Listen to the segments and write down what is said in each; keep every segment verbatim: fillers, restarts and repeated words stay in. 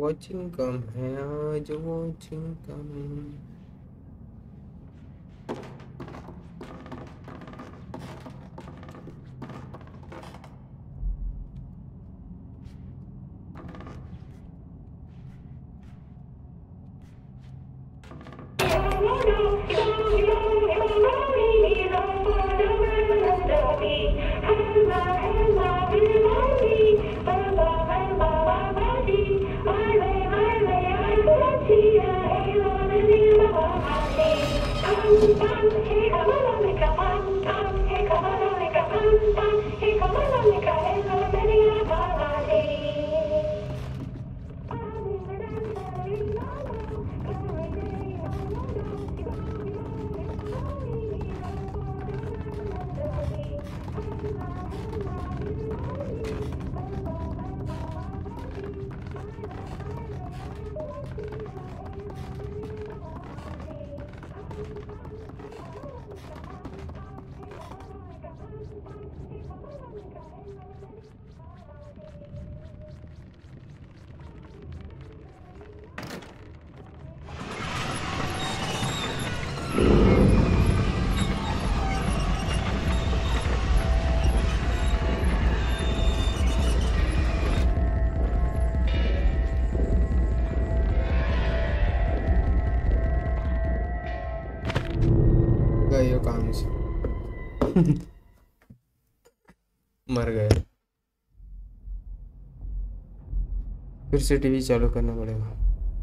Watching कम है आज, watching कम। गए काम से। मर गए। फिर से टीवी चालू करना पड़ेगा।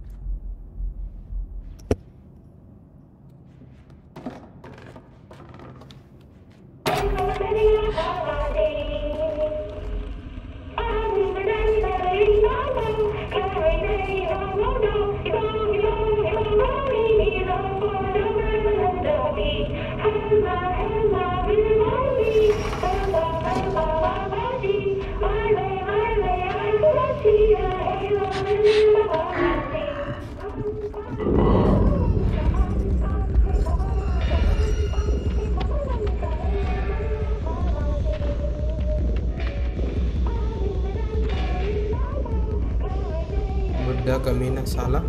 बुड्ढा कमीना साला।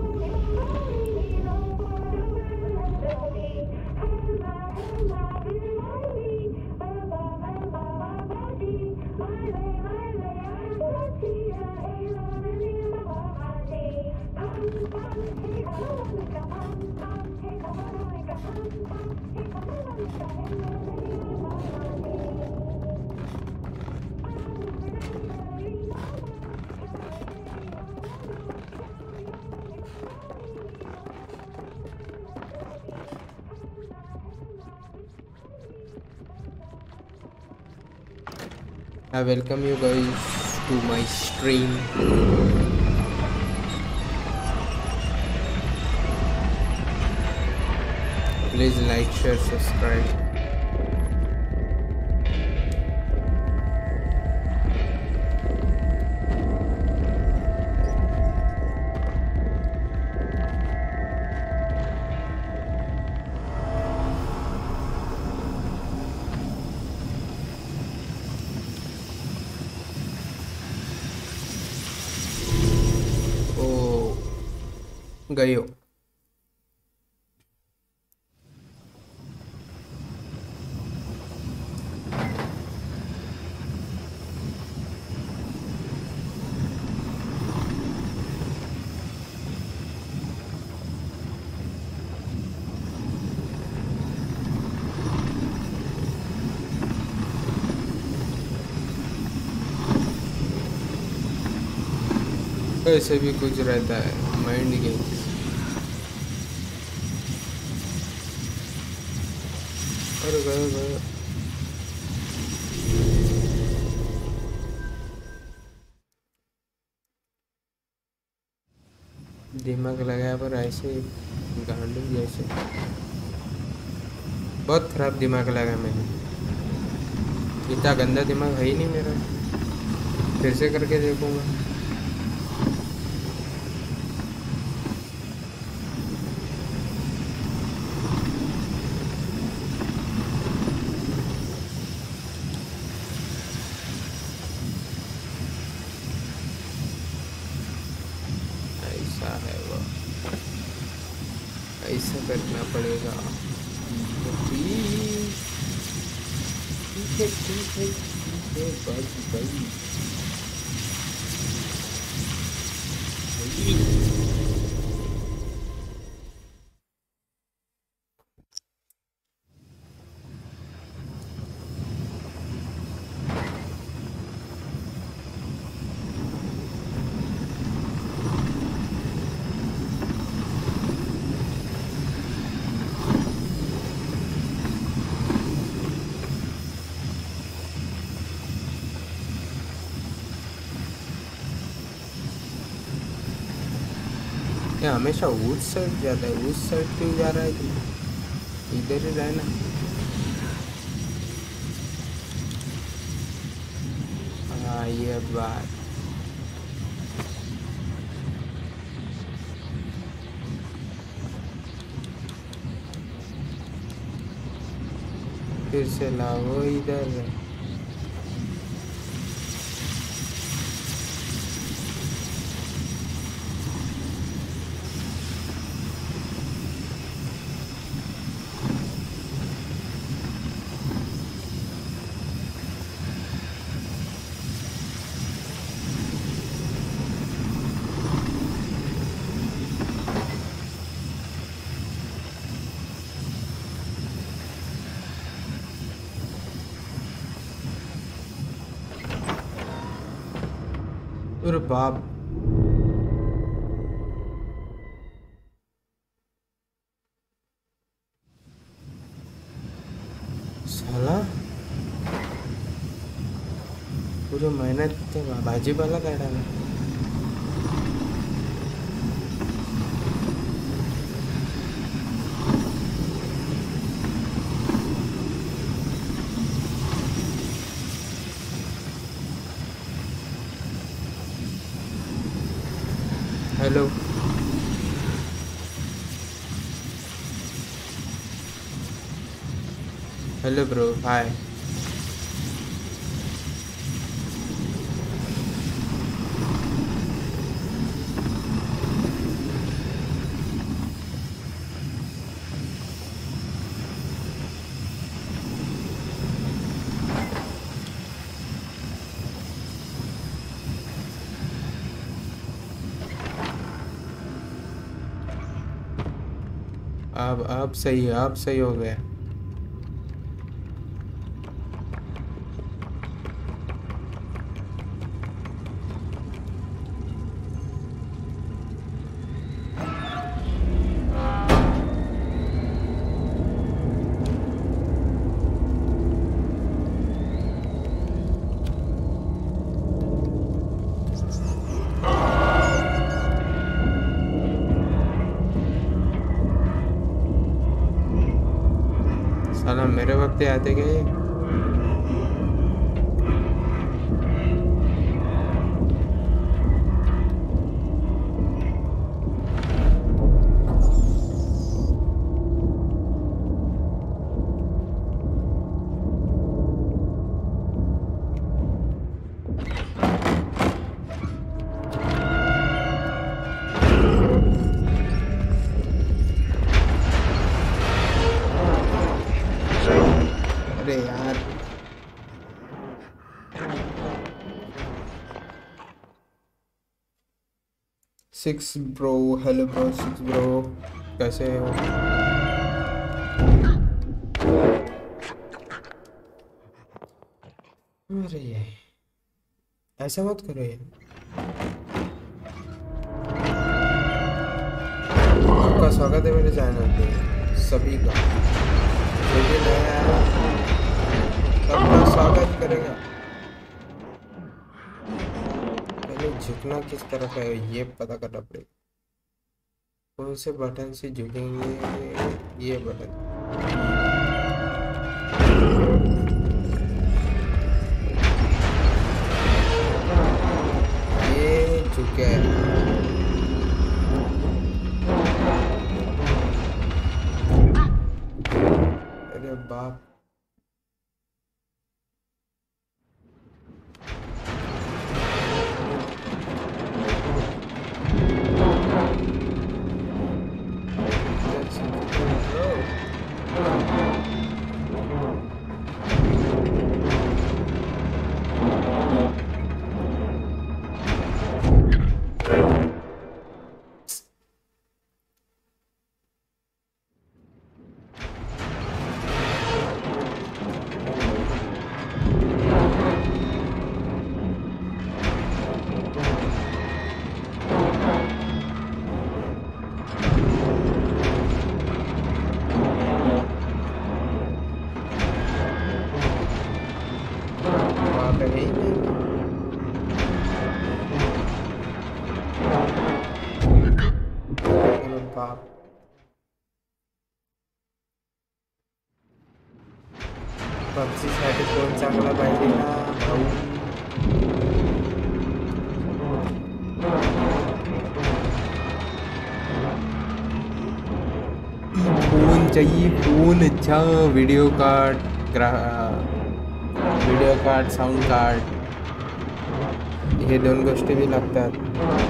I welcome you guys to my stream. Please like, share, subscribe. गयो ऐसे भी कुछ रहता है माइंड गेम्स। अरे गए गए दिमाग लगाया पर ऐसे गांडू जैसे। बहुत खराब दिमाग लगा मैंने। इतना गंदा दिमाग है ही नहीं मेरा। फिर से करके देखूंगा। करना पड़ेगा। ठीक है ठीक है ठीक है बाजी भाई। ये हमेशा उस साइड जाता है, उस साइड क्यों जा रहा है तू? इधर ही रहना। हाँ ये बात। फिर से लाओ इधर। अरे बाप। साला पूरी मेहनत तो भाजी वाला कर डाला। Hello hello bro hi. अब अब सही है, अब सही हो गया। साला मेरे वक्त आते गए। अरे यार six bro. Hello bro six bro, कैसे हो? अरे ये ऐसा मत करो ये। आपका स्वागत है मेरे चैनल पे सभी का। जो भी नया है सबका स्वागत करेगा। पहले झुकना किस तरफ है ये पता करना पड़ेगा। कौन से बटन से झुकेंगे? ये बटन। ये झुके। अरे बाप। पबजी साठी फोन चांगला पाहिजे ना भाऊ. फोन चाहिए फोन अच्छा वीडियो कार्ड ग्रा वीडियो कार्ड साऊंड कार्ड हे दोन गोष्टी बी लागतात.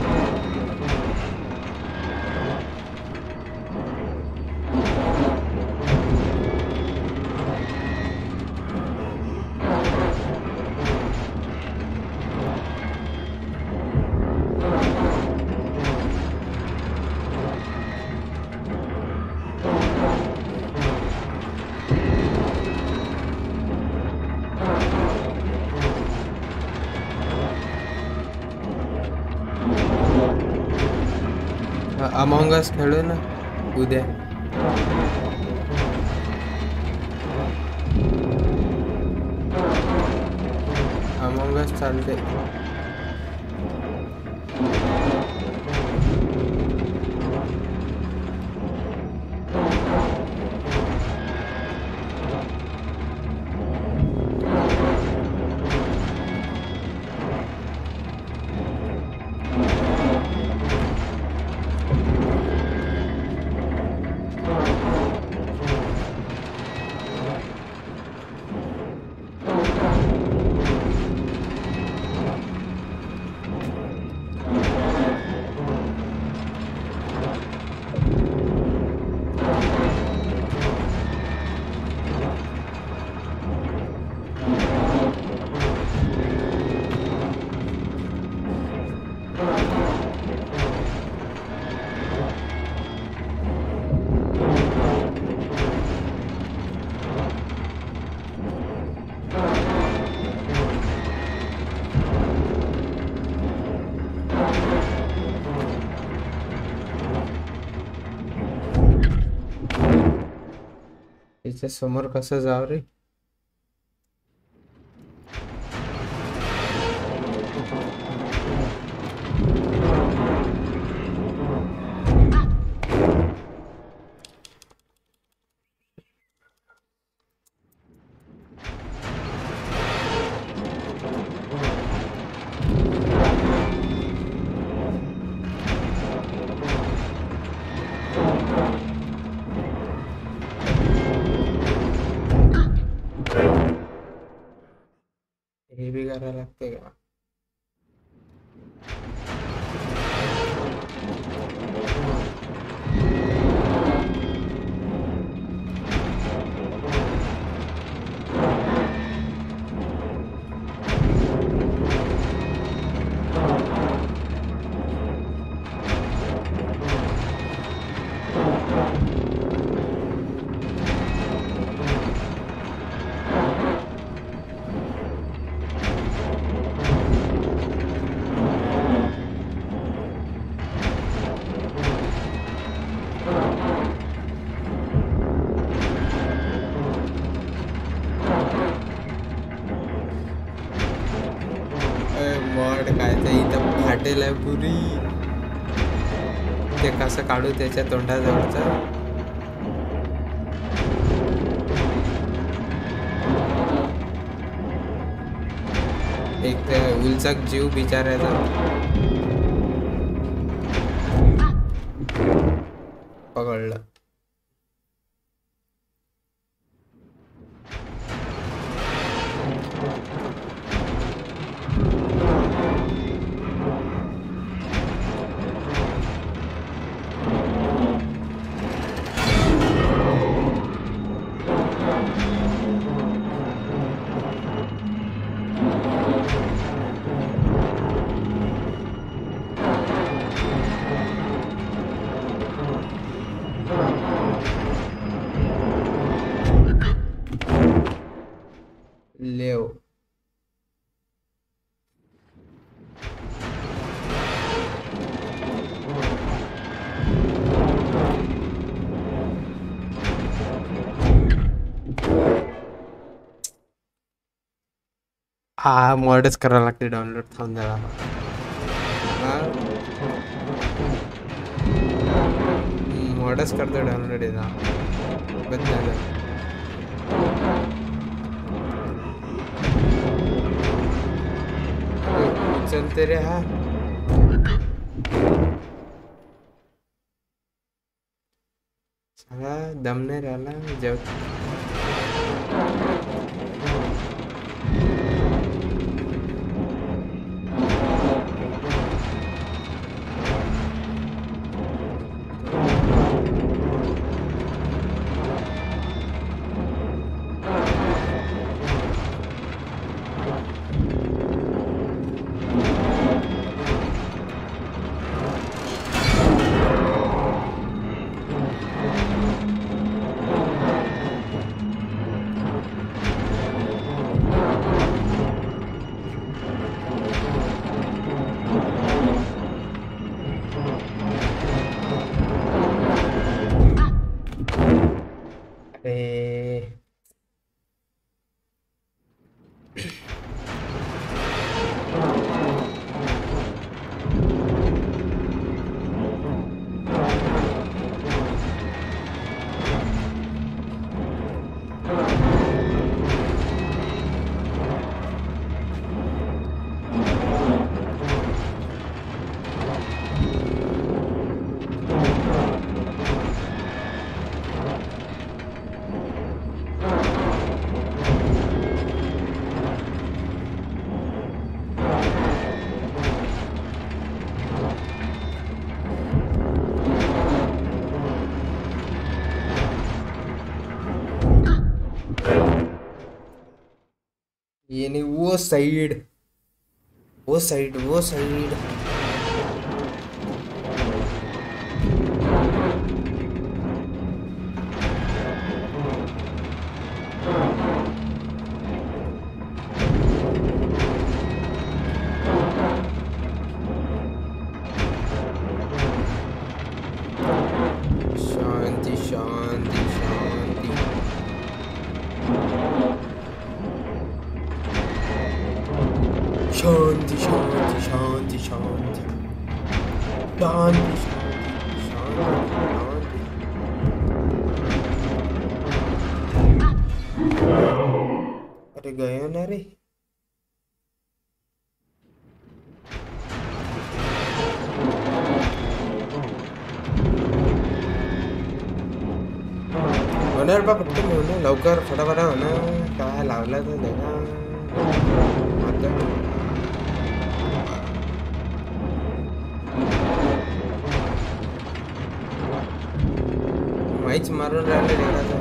अमॉन्ग अस खेळू ना उद्या. अमॉन्ग अस चालते. त्याच्या समोर कसं जाव रे. हे भी करायला लागते का. फाटेल आहे पुरी. ते कसं काढू त्याच्या तोंडाजवळचा. एक तर उलचक जीव बिचारायचा. पकडलं. ले हा मॉडच करावं लागते डाउनलोड थांब जरा मॉडच करतो डाउनलोड येता बंद झालं चलते रे हा साला दम नहीं रहला जब ये नहीं वो साइड वो साइड वो साइड शांति शांति शांति शांति शांति शांति शांति शांति शांति शांति अरे गए ना रे होणार बा फक्त होणार लवकर फटाफट होणार काय लावला तर देगा आता माहीच मारून राहिले देगा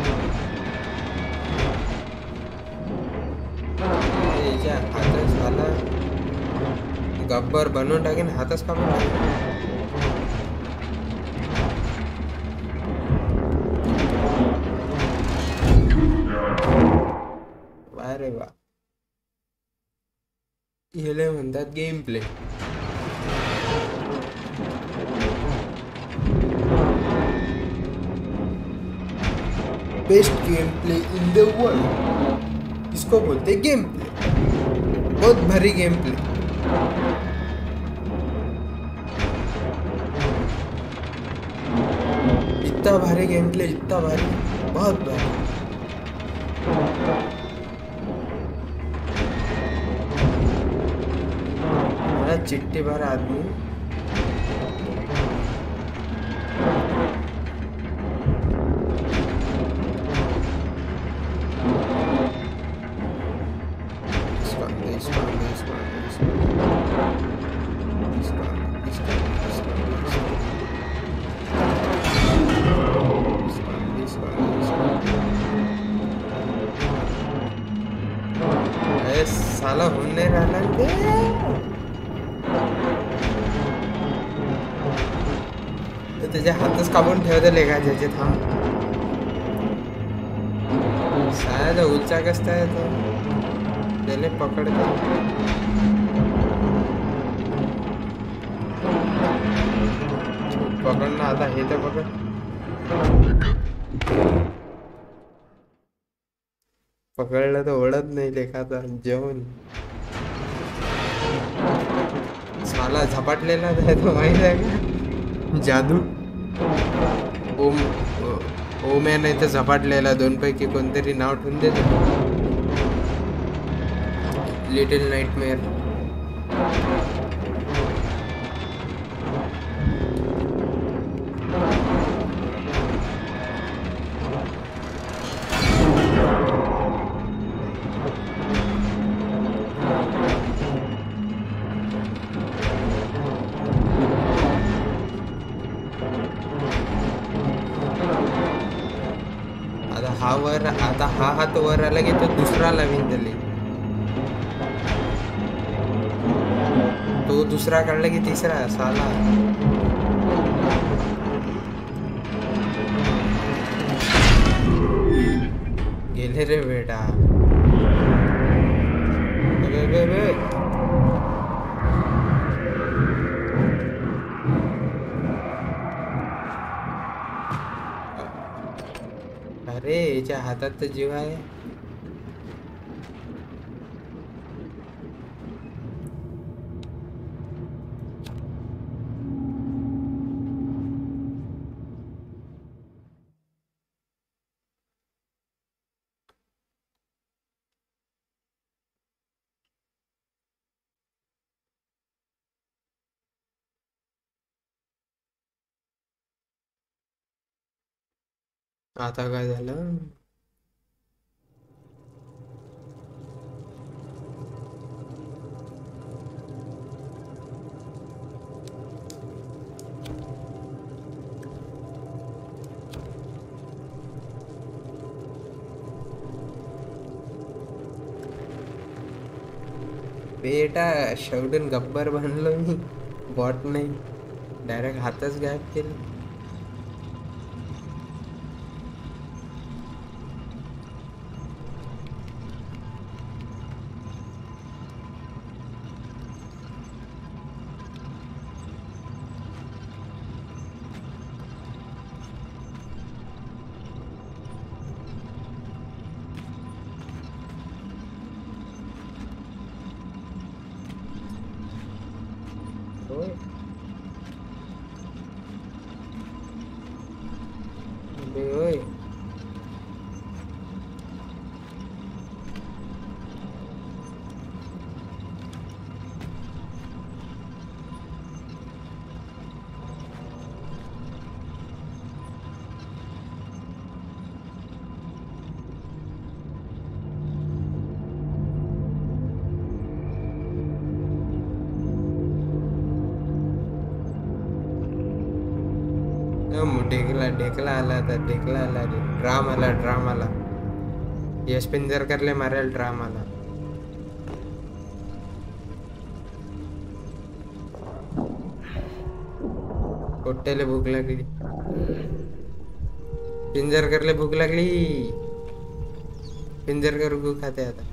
याच्या हातच झाला गब्बर बनवून टाकेन हातच कापून टाकेन अरे वा याला म्हणतात game play best game play in the world इसको बोलते गेम प्ले बहुत भारी गेम प्ले इतना भारी गेम प्ले इतना भारी बहुत भारी चिट्ठी भर आदमी इसका इसका इसका इसका इसका इसका साला होने रहा त्याच्या हातच कापून ठेवले का ज्याचे थांब साया उलचा कसता येतो त्याले पकडते. पकड ना आता, हे तर पकड. पकडलं तर ओढत नाही लेखाचा जेवण. साला झपाटलेला आहे तो, माहित आहे का? जादू. ओम ओम या नाही तर झपाटलेला, दोन पैकी कोणतरी नाव ठेवून देतो. Little nightmare. हा वर, आता हा हात वर आला की तो दुसरा लावीन त्याले. तो दुसरा काढला की तिसरा. साला गेले रे बेटा. रे रे रे. अरे याच्या हातात तर जीव आहे. आता काय झालं? बेटा शेवटून गब्बर बनलो मी. बॉट नाही, डायरेक्ट हातच गायब केलं. ओय ढेकला ढेकला आला आता. ढेकला आला रे. ड्राम आला, ड्राम आला. यश पिंजर करले मारेल. ड्राम आला. पोट्याला भूक लागली. पिंजर करले भूक लागली. पिंजर कर गु खाते आता.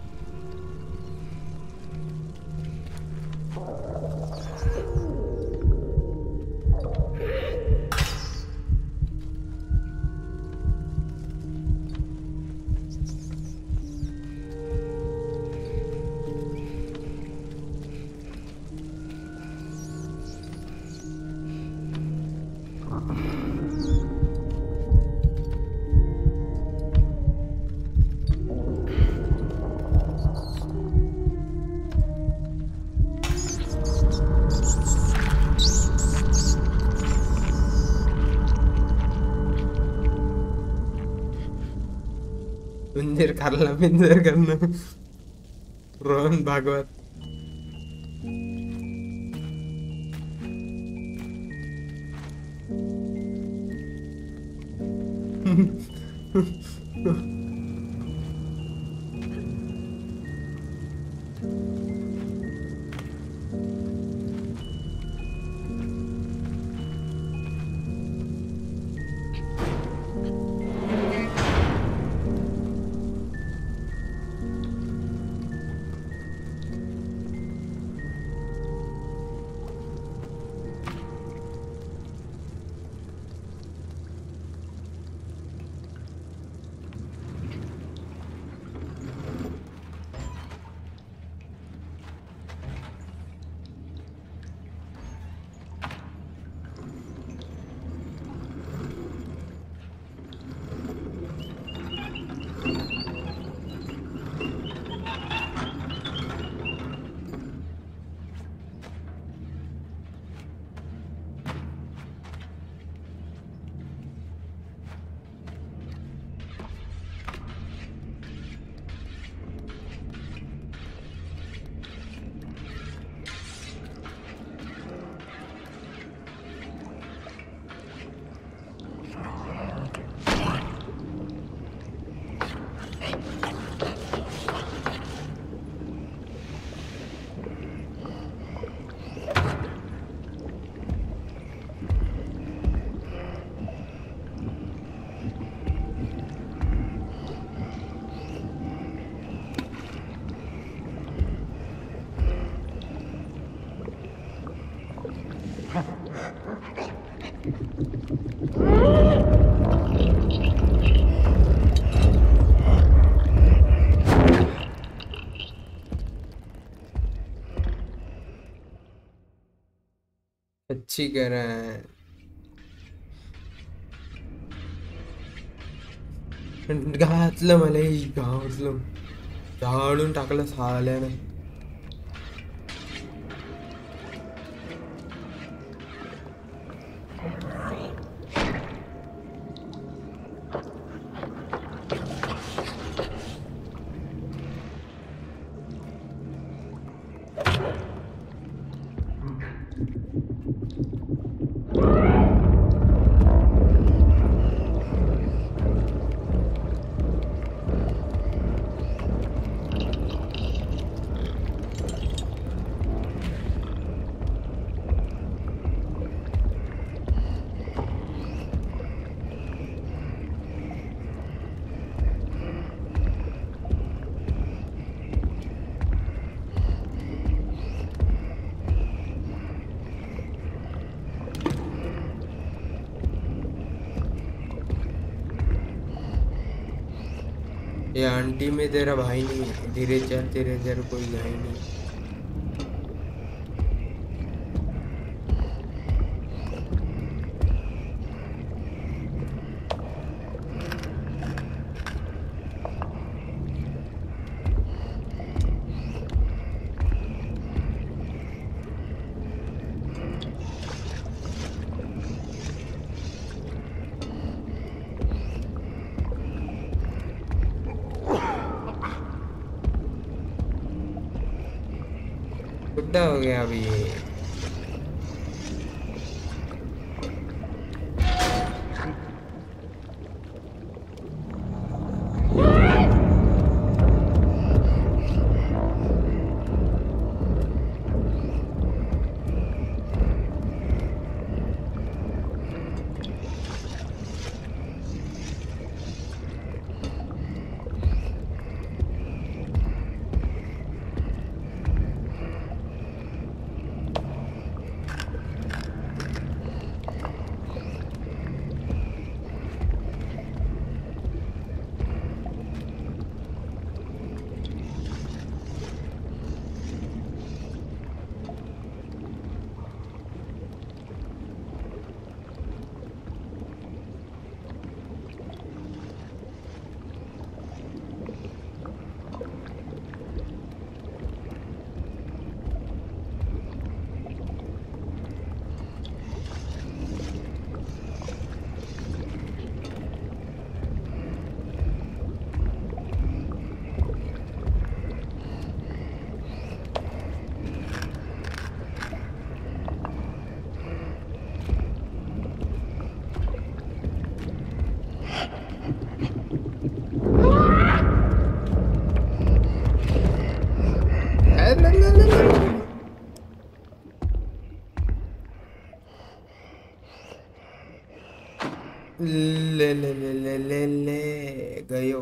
पिंजर खाल्ला. पिंजर करणं. रोहन भागवत. अच्छी कह रहे हैं। घातलं मला ही घातलं, झाडून टाकलं साल्यानं. ये आंटी में तेरा भाई नहीं है, धीरे चल, तेरे इधर कोई भाई नहीं। बुढ़ा हो गया अभी ये। ले ले ले ले ले ले गयो।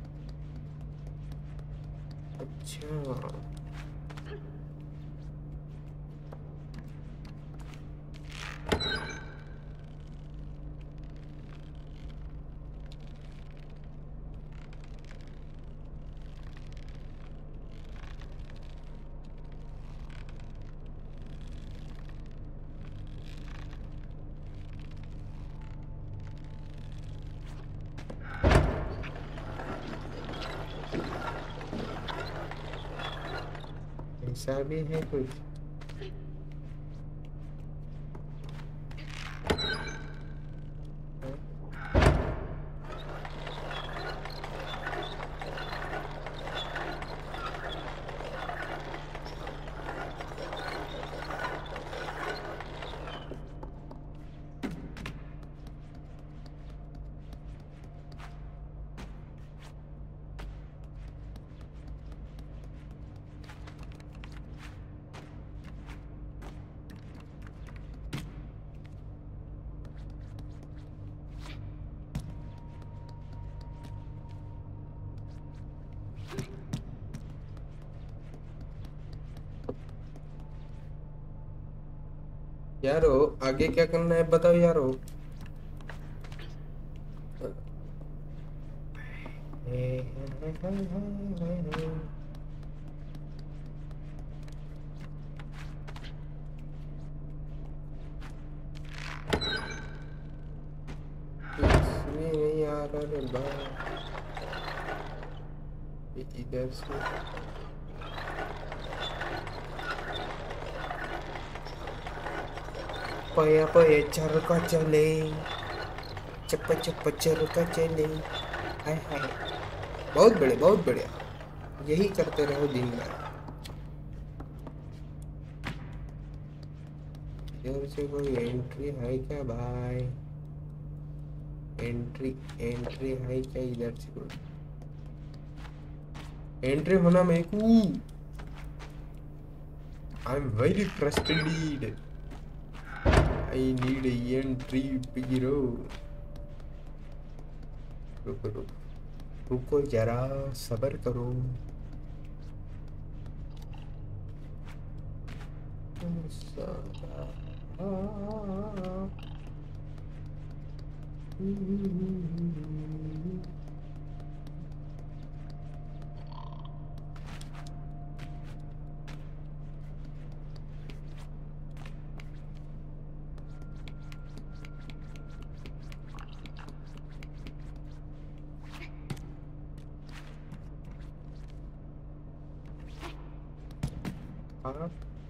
अच्छा ऐसा भी है कुछ। यारो आगे क्या करना है बताओ यारो। इसमें नहीं आ रहा रे भाई, इधर से पया पया चरका चले, चप्पा चप्पा चरका चले। हाय हाय, बहुत बढ़िया बहुत बढ़िया, यही करते रहो दिन भर। इधर से कोई एंट्री है क्या भाई? एंट्री एंट्री है क्या इधर से? कोई एंट्री होना मेरे को। I am very frustrated, I need entry पीरो। रुको रुको रुको जरा सबर करो। हाँ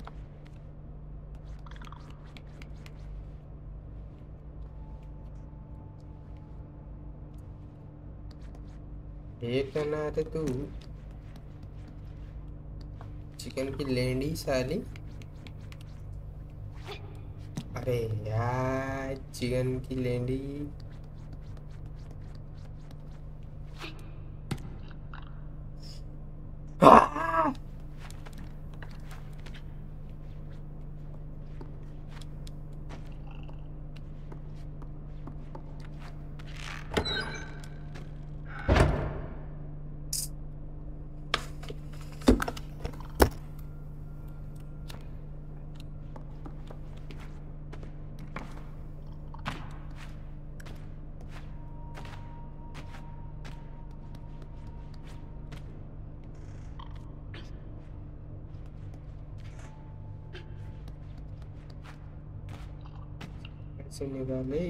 ये करना है तू चिकन की लेंडी साली। अरे यार चिकन की लेंडी। से निकाले।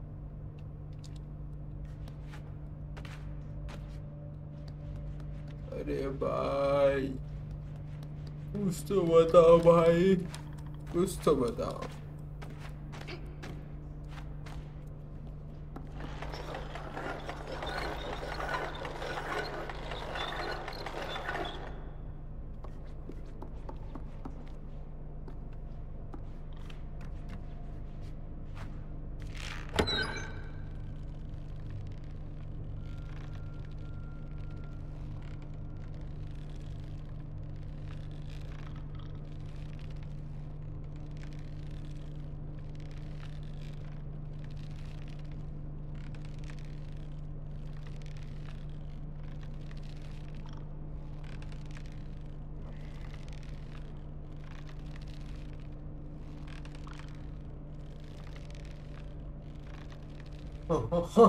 अरे भाई कुछ तो बताओ भाई, कुछ तो बताओ। हो, हो, हो।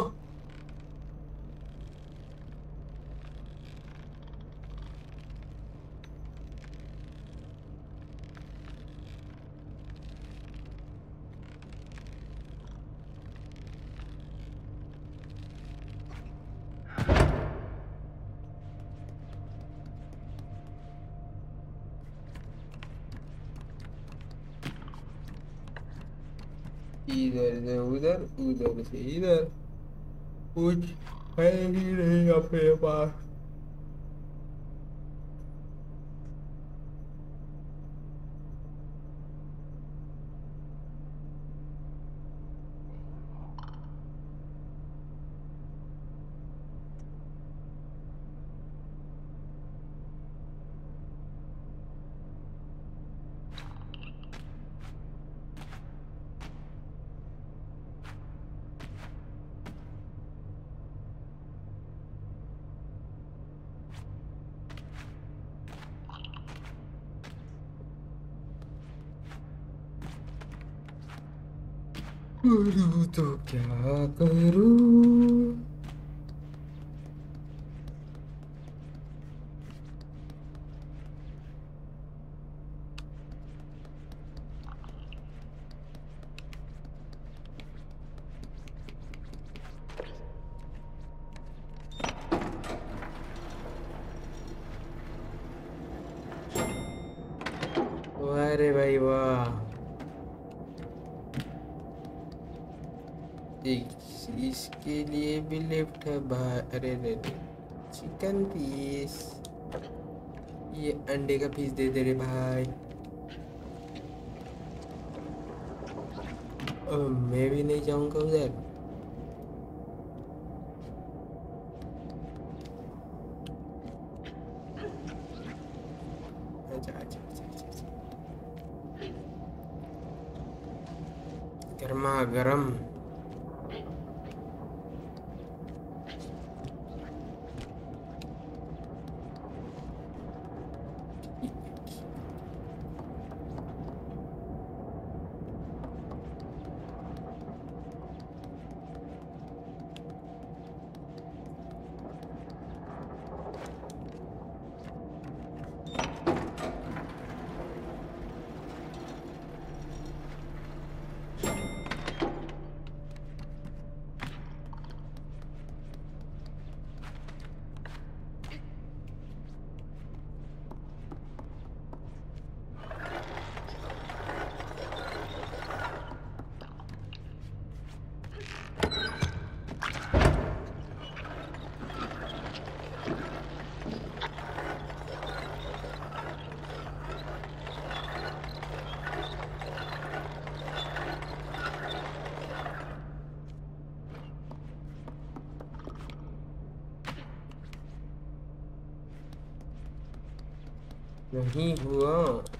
इधर से उधर, उधर से इधर, कुछ है ही नहीं अपने पास। करूँ तो क्या करूँ। वाह रे भाई वाह। एक इसके लिए भी लिफ्ट है भाई। अरे रे रे, चिकन पीस, ये अंडे का पीस दे दे रे भाई। ओ, मैं भी नहीं जाऊंगा उधर। अच्छा अच्छा अच्छा अच्छा अच्छा। गर्मा गरम। नहीं हुआ।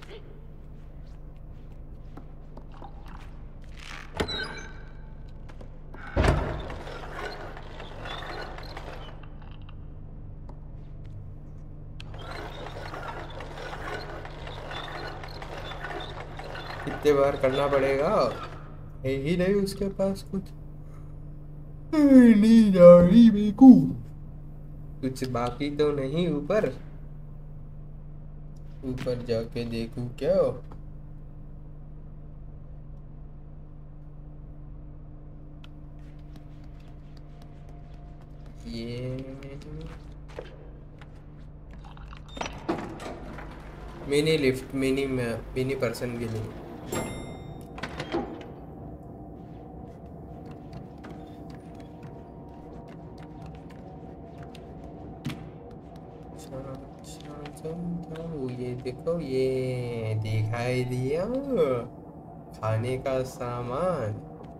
कितने बार करना पड़ेगा? है ही नहीं उसके पास कुछ। नहीं जा रही बेकू। कुछ बाकी तो नहीं ऊपर? ऊपर जाके देखूं क्या? ये mini lift, mini mini person के लिए। ये देखो, ये दिखाई दिया खाने का सामान।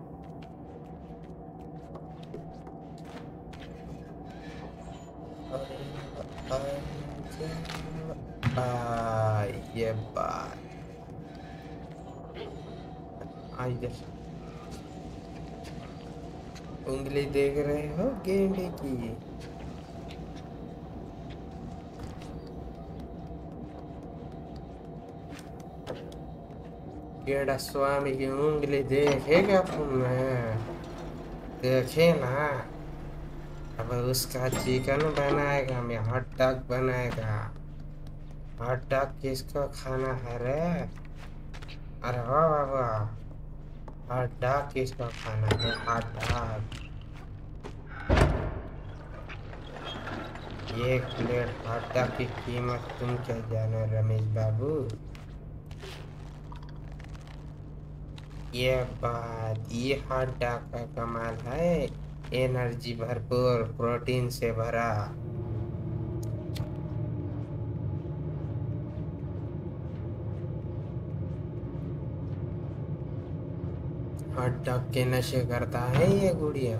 आ, ये बात आई। उंगली देख रहे हो गेंडे की? गेंडा स्वामी की उंगली देखेगा तुम्हें? देखे ना, अब उसका चिकन बनाएगा, मैं हॉट डॉग बनाएगा। हॉट डॉग किसको खाना है रे? अरे वाह वाह वाह, हॉट डॉग किसको खाना है? हॉट डॉग, एक प्लेट हॉट डॉग की कीमत तुम क्या जानो रमेश बाबू? ये बात, ये हॉट डॉग का कमाल है, एनर्जी भरपूर, प्रोटीन से भरा। हॉट डॉग के नशे करता है ये गुड़िया।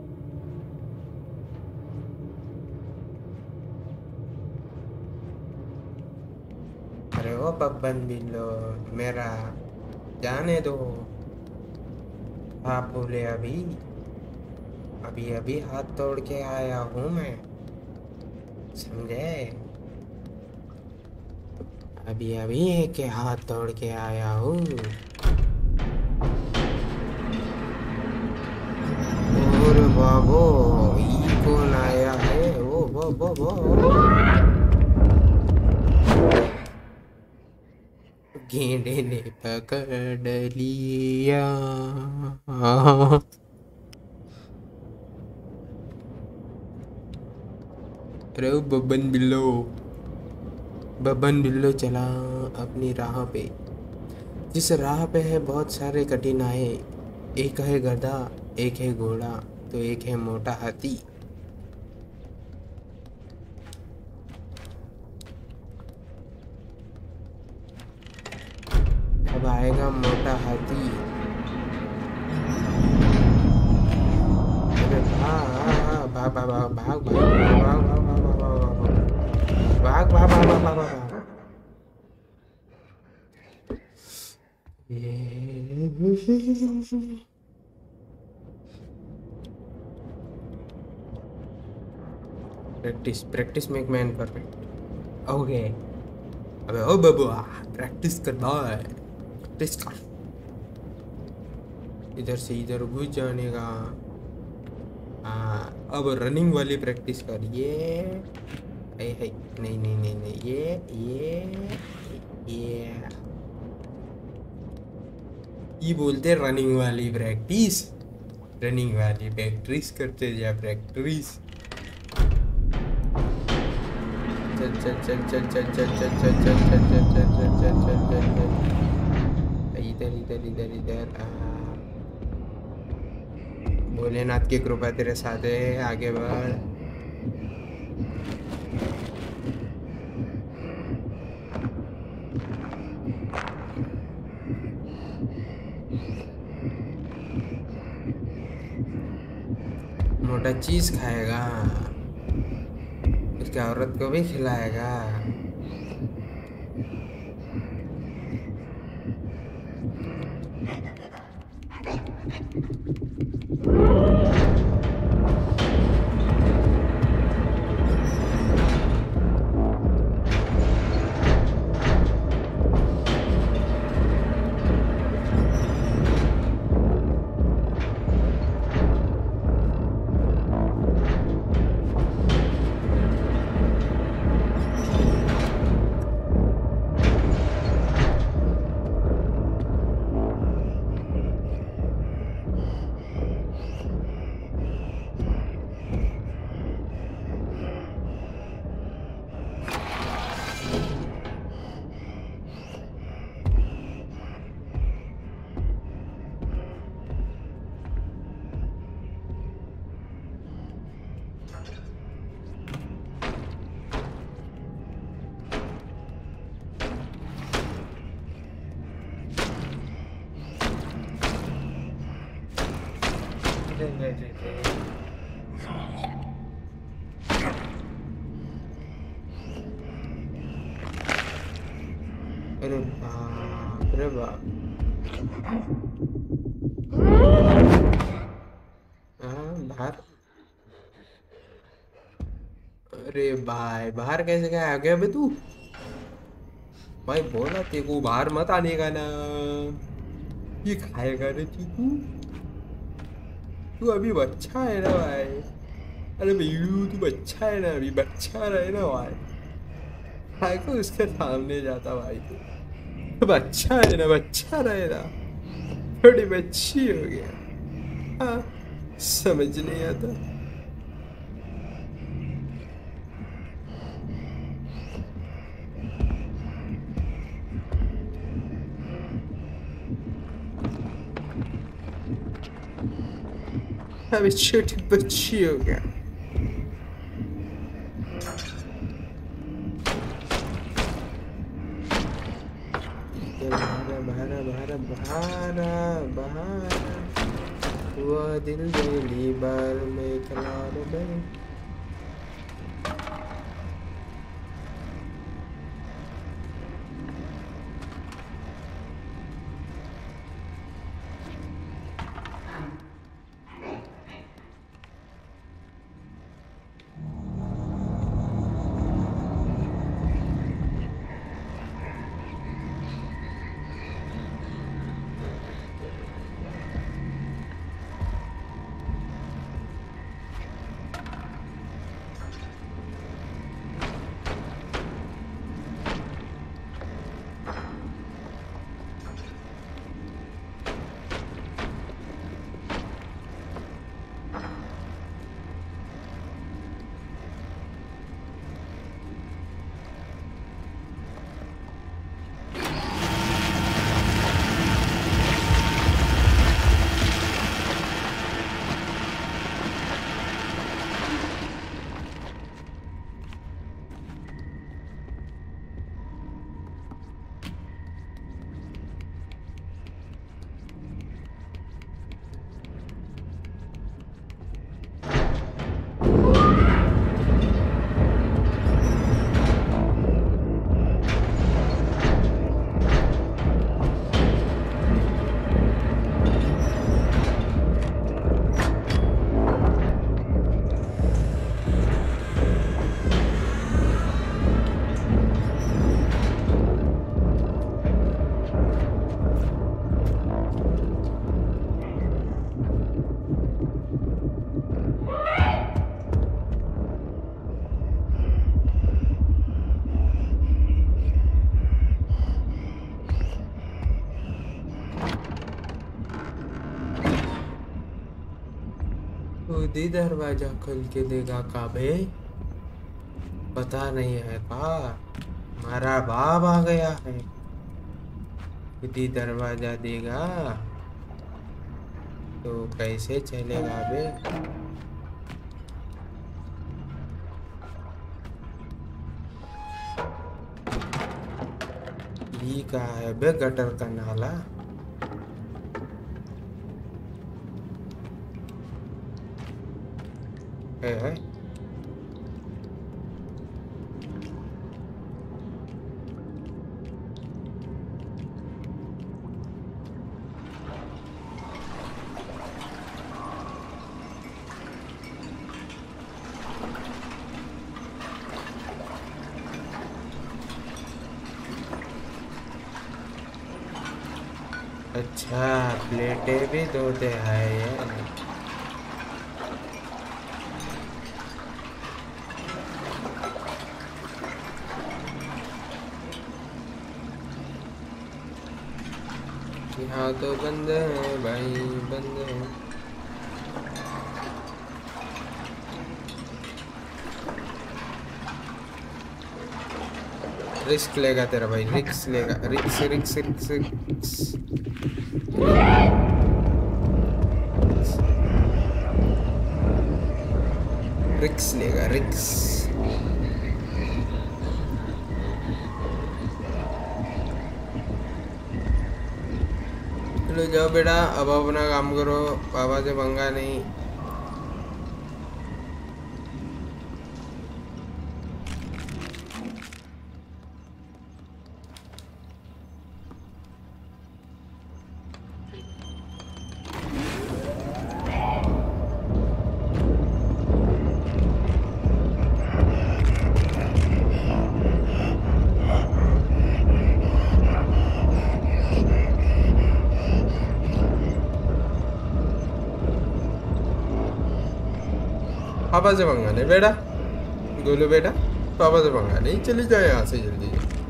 अरे वो बब्बन बिल्लो मेरा, जाने दो। आप बोले अभी अभी अभी हाथ तोड़ के आया हूँ मैं, समझे? अभी अभी के हाथ तोड़ के आया हूँ। और बाबो, ये कौन आया है? ओ वो वो वो गेंडे ने पकड़ लिया। अरे ओ बब्बन बिल्लो, बब्बन बिल्लो चला अपनी राह पे, जिस राह पे है बहुत सारे कठिनाई। एक है गधा, एक है घोड़ा, तो एक है मोटा हाथी। अब आएगा मोटा हाथी। अरे भाग भाग भाग भाग भाग भाग भाग भाग भाग भाग भाग भाग भाग। Practice practice make man perfect. Okay, अबे ओ बबुआ, प्रैक्टिस करना है, प्रैक्टिस कर। इधर से इधर घुस जाने का। हाँ, अब रनिंग वाली प्रैक्टिस कर। ये है, है नहीं नहीं नहीं नहीं, ये ये ये ये बोलते रनिंग वाली प्रैक्टिस। रनिंग वाली प्रैक्टिस करते जा, प्रैक्टिस। चल चल चल चल चल चल चल चल चल चल चल चल चल चल चल चल, इधर इधर इधर इधर। भोलेनाथ की कृपा तेरे साथ है, आगे बढ़। मोटा चीज खाएगा, उसकी औरत को भी खिलाएगा। अरे बाप रे बाप, बाहर। अरे भाई, बाहर कैसे गया? आ गया बे तू? भाई बोला तेरे को बाहर मत आने का ना। ये खाएगा रे चीकू, तू अभी बच्चा है ना भाई। अरे भैया तू बच्चा है ना, अभी बच्चा रहे ना भाई। भाई को उसके सामने जाता भाई तू। तू बच्चा है ना, बच्चा रहे ना। थोड़ी बच्ची हो गया। हाँ, समझ नहीं आता। अभी छोटी बच्ची हो गया। बहारा बहारा बहारा बहारा बहारा, वह दिल दिली बार में कलार में। खुद ही दरवाजा खोल के देगा काबे, पता नहीं है का हमारा बाप आ गया है। खुद ही दरवाजा देगा तो कैसे चलेगा बे। ये का है बे, गटर का नाला। है, है। अच्छा, प्लेटें भी धोते हैं ये। यहाँ तो बंद है भाई, बंद है। रिस्क लेगा तेरा भाई, रिक्स लेगा, रिक्स रिक्स रिक्स रिक्स रिक्स लेगा, रिक्स। चलो जाओ बेटा, अब अपना काम करो, पापा से पंगा नहीं। पापा से पंगा नहीं बेटा, गोलू बेटा पापा से पंगा नहीं, चली जाए यहाँ से जल्दी।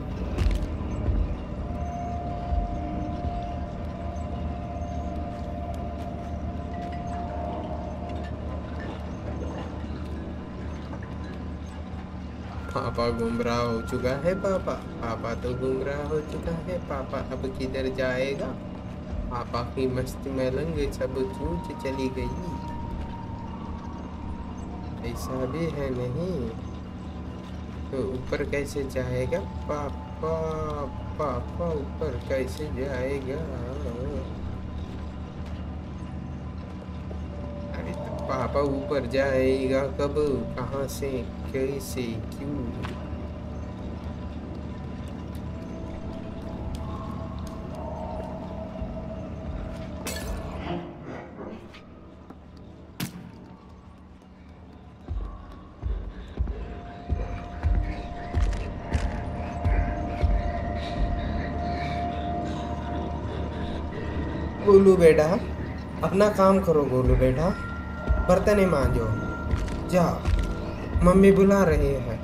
पापा गुमराह हो चुका है, पापा पापा तो गुमराह हो चुका है। पापा अब किधर जाएगा? पापा की मस्ती में लंग सब चूच चली गई। ऐसा भी है नहीं तो ऊपर कैसे जाएगा पापा? पापा ऊपर कैसे जाएगा? अरे तो पापा ऊपर जाएगा कब, कहाँ से, कैसे, क्यों? गोलू बेटा अपना काम करो, गोलू बेटा बर्तन ही मांजो, जाओ मम्मी बुला रही है।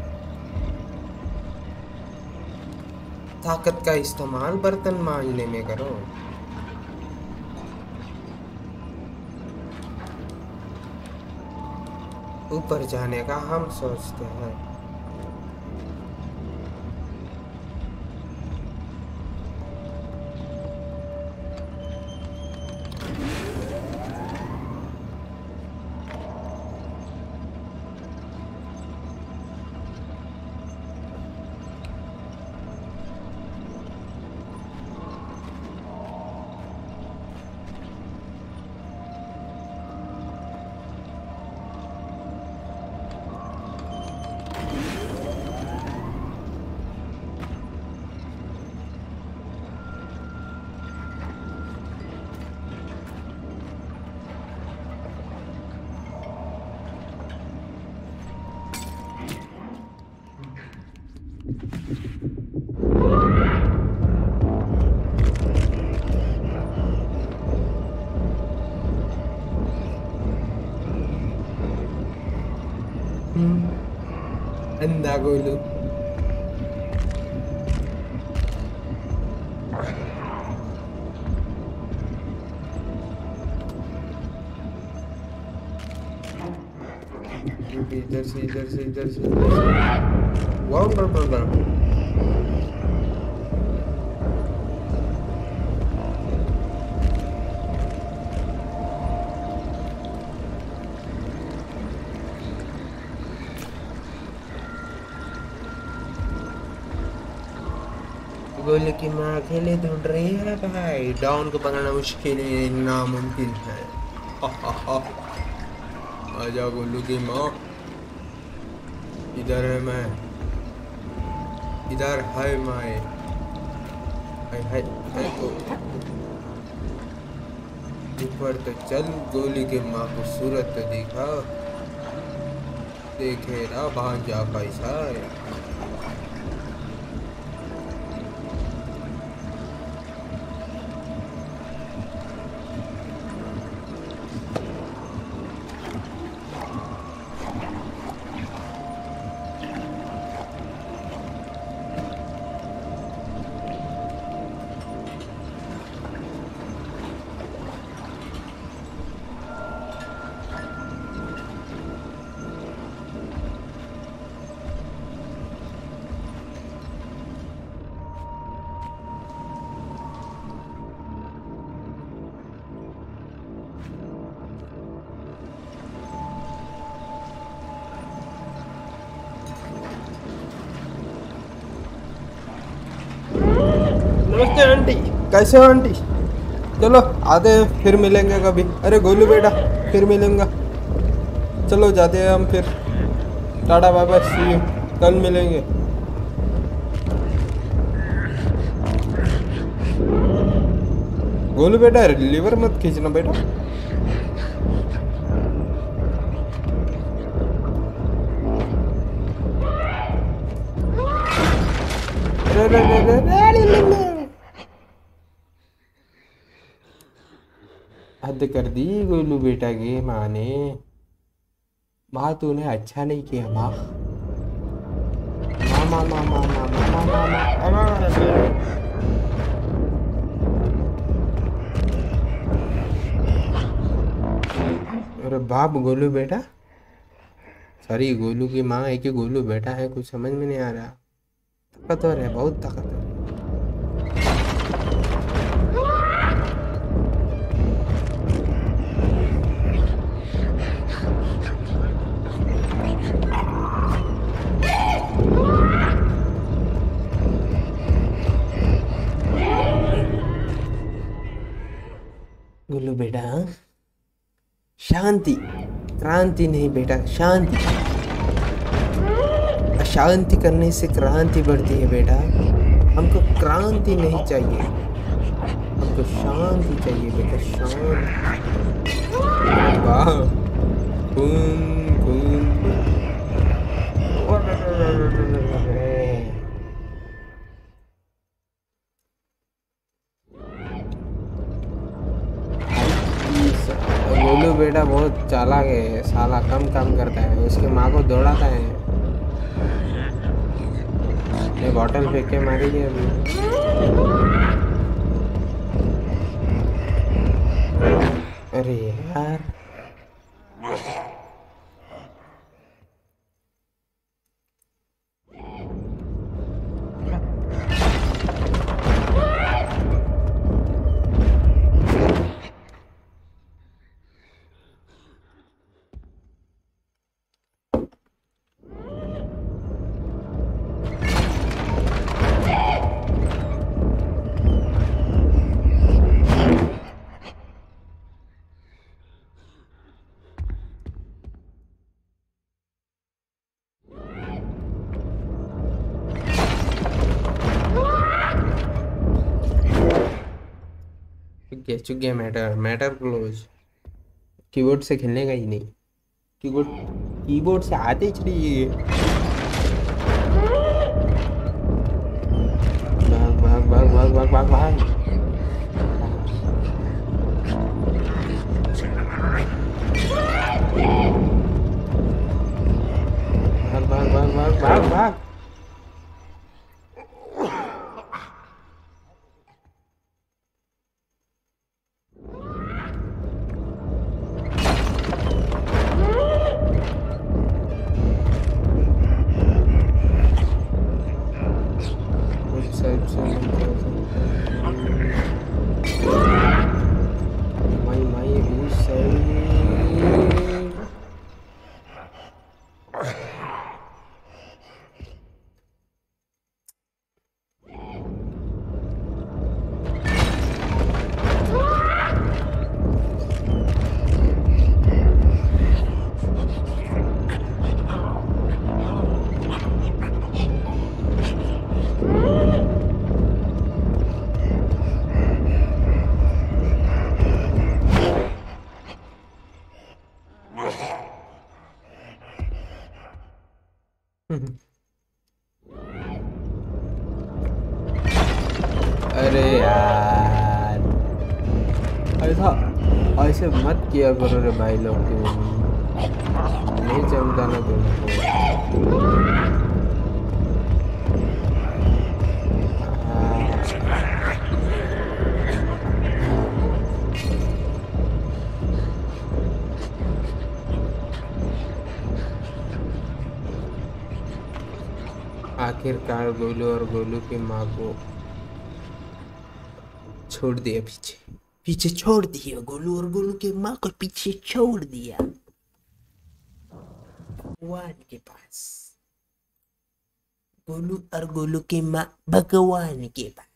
ताकत का इस्तेमाल बर्तन मांजने में करो। ऊपर जाने का हम सोचते हैं। अंधा गोलू इधर से इधर से इधर से वाह वाह वाह वाह। गोलू की माँ अकेले ढूंढ रही है भाई, डाउन को पकड़ना मुश्किल है, नामुमकिन है। आजा गोलू की माँ, इधर है मैं, इधर है माए, है है है तो ऊपर तो चल, गोली की माँ को सूरत तो दिखा, देखे ना भांजा कैसा है। नमस्ते आंटी, कैसे हो आंटी? चलो आते हैं, फिर मिलेंगे कभी। अरे गोलू बेटा फिर मिलेंगे, चलो जाते हैं हम फिर। Tata bye bye, see you, कल मिलेंगे। गोलू बेटा लीवर मत खींचना बेटा। रे रे रे रे रे रे रे। हद कर दी गोलू बेटा की माँ ने, माँ तूने अच्छा नहीं किया माँ। माँ माँ माँ माँ माँ माँ माँ माँ माँ। अरे बाप गोलू बेटा, सॉरी गोलू की माँ है कि गोलू बेटा है, कुछ समझ में नहीं आ रहा। ताकतवर है, बहुत ताकतवर है। गोलू बेटा शांति, क्रांति नहीं बेटा, शांति। अशांति करने से क्रांति बढ़ती है बेटा। हमको क्रांति नहीं चाहिए, हमको शांति चाहिए बेटा, शांति। वाह, खून खून। गोलू बेटा बहुत चालाक है साला, कम काम करता है, उसके माँ को दौड़ाता है। ये बॉटल फेंक के मारेगी अभी। अरे यार चुक गया, चुक गया। Matter matter close. कीबोर्ड से खेलने का ही नहीं, कीबोर्ड कीबोर्ड से आते ही चलिए। भाग भाग भाग भाग भाग भाग भाग। भाग भाग भाग भाग भाग भाग। माई माई उस साइड। अरे यार ऐसा ऐसे मत किया करो रे भाई लोग, तुम नहीं जमता ना तुमको। आखिरकार गोलू और गोलू की माँ को छोड़ दिया, पीछे पीछे छोड़ दिया। गोलू और गोलू की माँ को पीछे छोड़ दिया भगवान के पास। गोलू और गोलू की माँ भगवान के पास।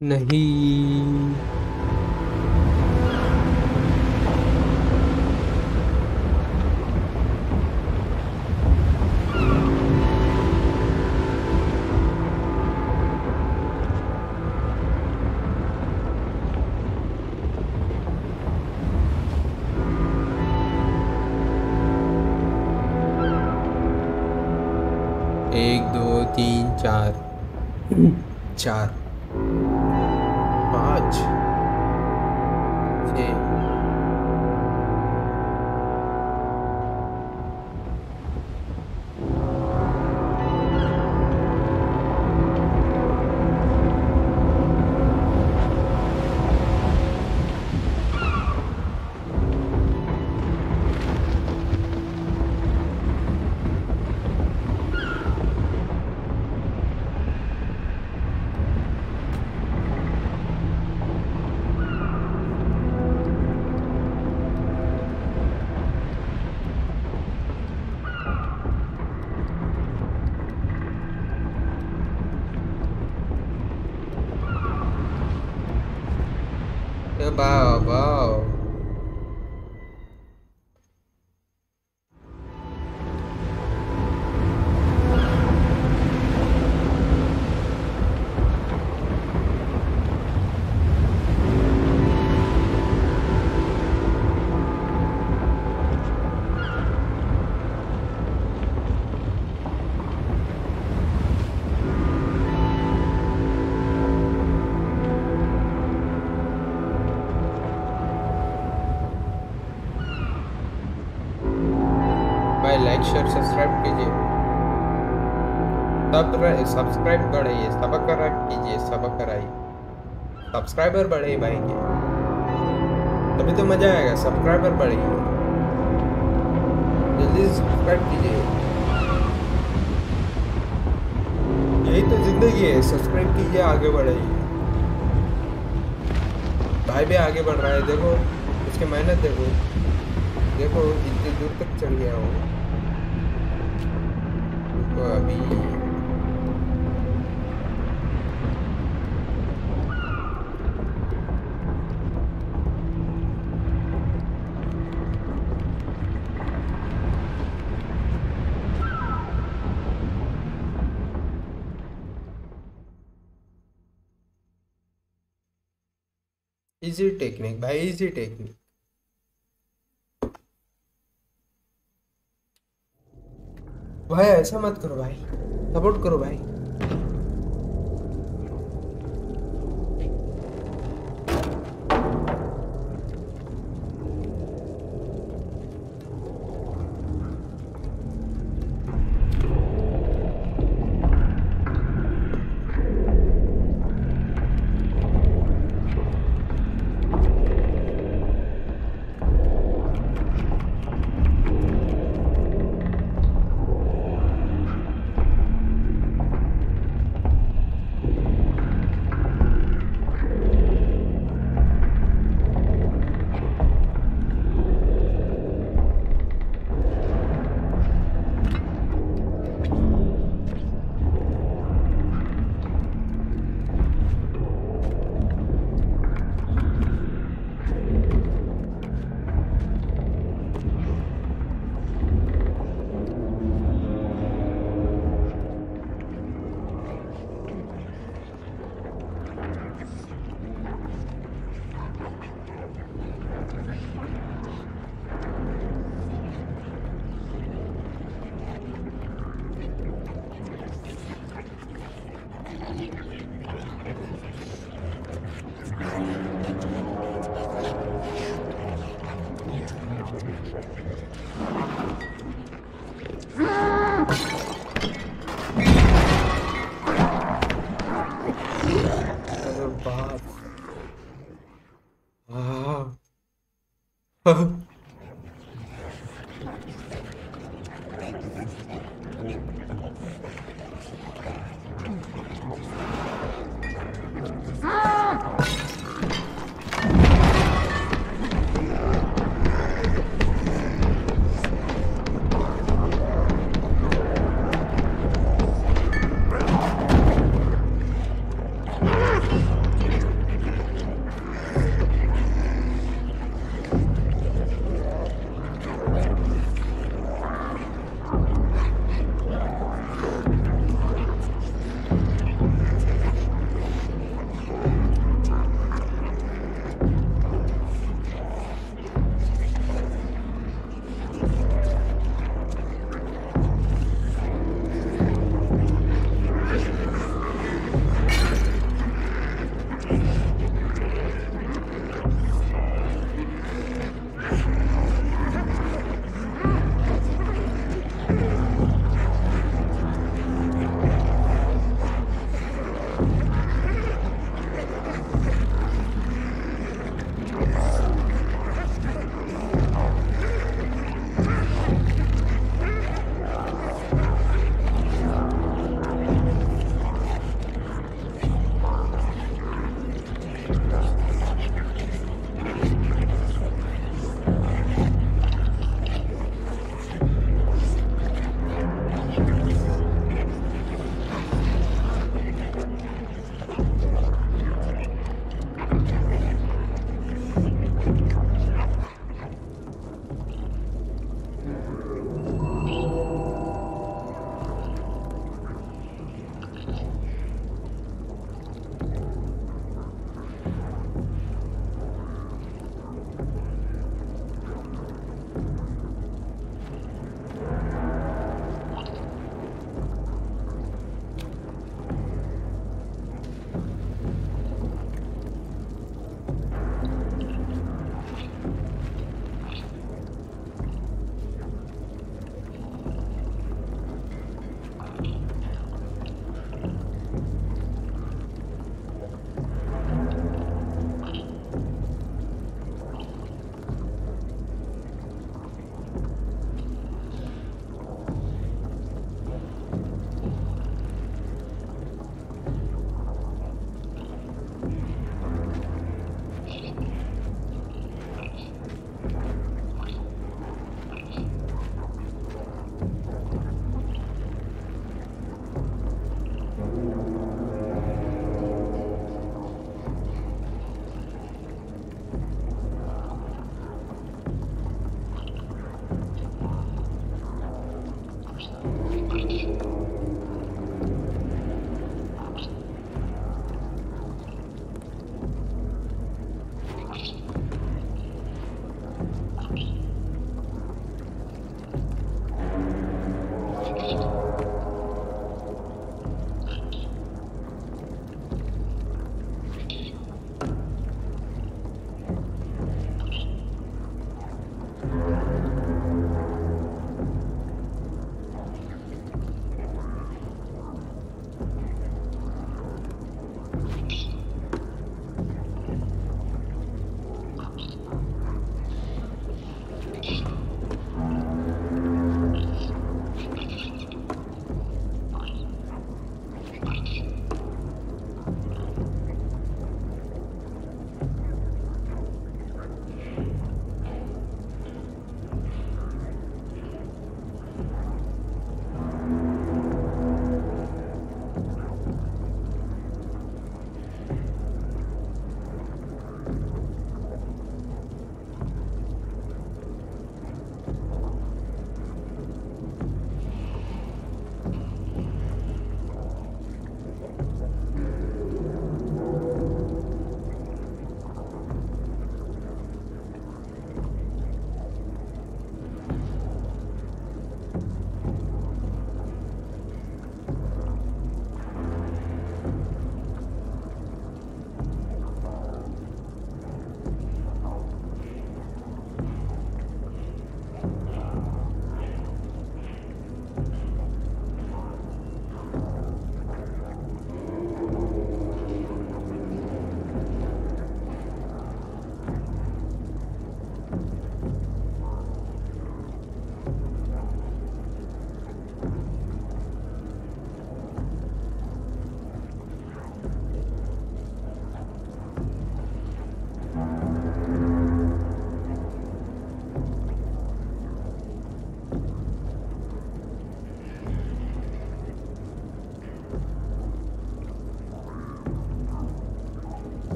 नहीं। एक दो तीन चार, चार पाँच छः। वाह वाह। भाई लाइक शेयर सब्सक्राइब कीजिए, सब सब्सक्राइब बढ़ाइए, सब्सक्राइब कीजिए, सब्सक्राइब सब्सक्राइबर बढ़े भाई के, तभी तो मजा आएगा। सब्सक्राइबर बढ़ेगी, जल्दी सब्सक्राइब कीजिए, यही तो जिंदगी है। सब्सक्राइब कीजिए, आगे बढ़ाइए। भाई भी आगे बढ़ रहा है, देखो उसकी मेहनत, देखो देखो इतनी दूर तक चढ़ गया हूँ तो अभी। इजी टेक्निक भाई, इजी टेक्निक। भाई ऐसा मत करो भाई, सपोर्ट करो भाई।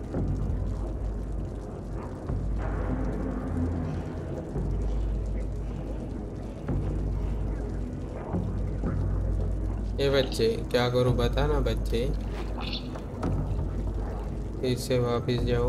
ये बच्चे क्या करूँ बता ना बच्चे, फिर से वापस जाओ।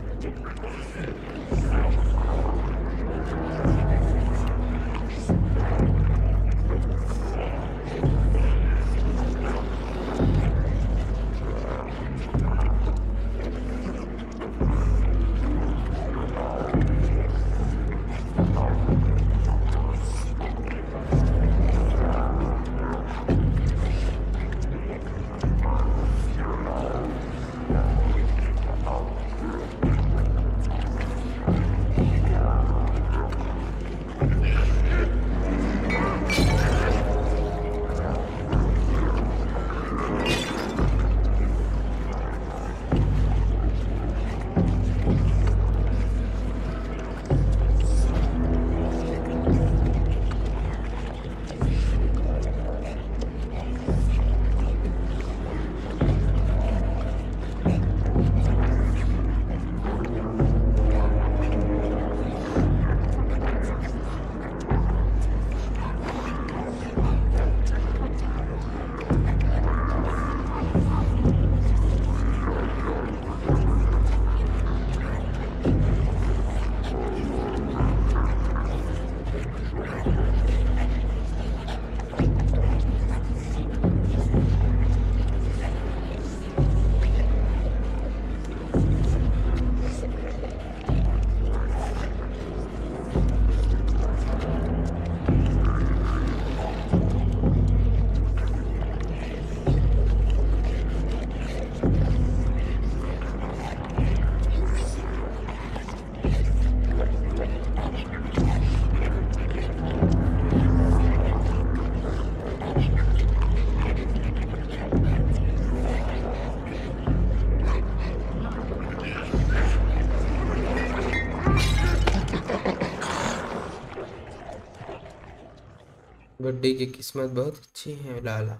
बुड्ढी की किस्मत बहुत अच्छी है लाला।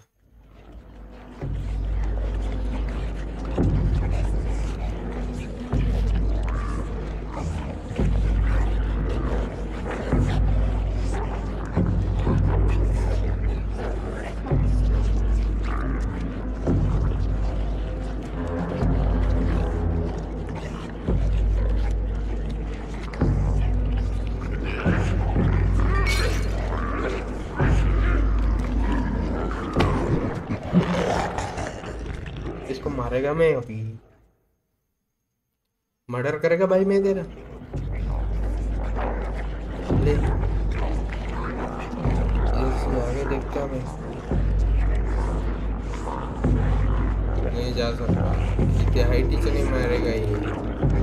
इसको मारेगा मैं अभी, मर्डर करेगा भाई मैं तेरा। ले इससे आगे देखता मैं नहीं जा सकता, इतनी हाइट से नहीं मारेगा ये।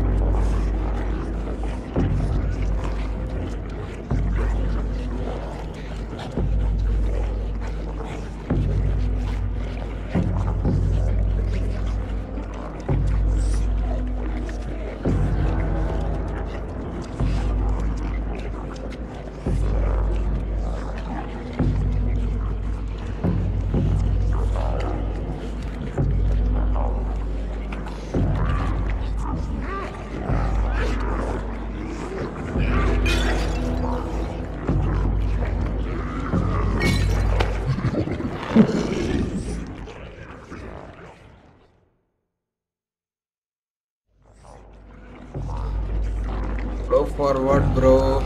Go forward, bro.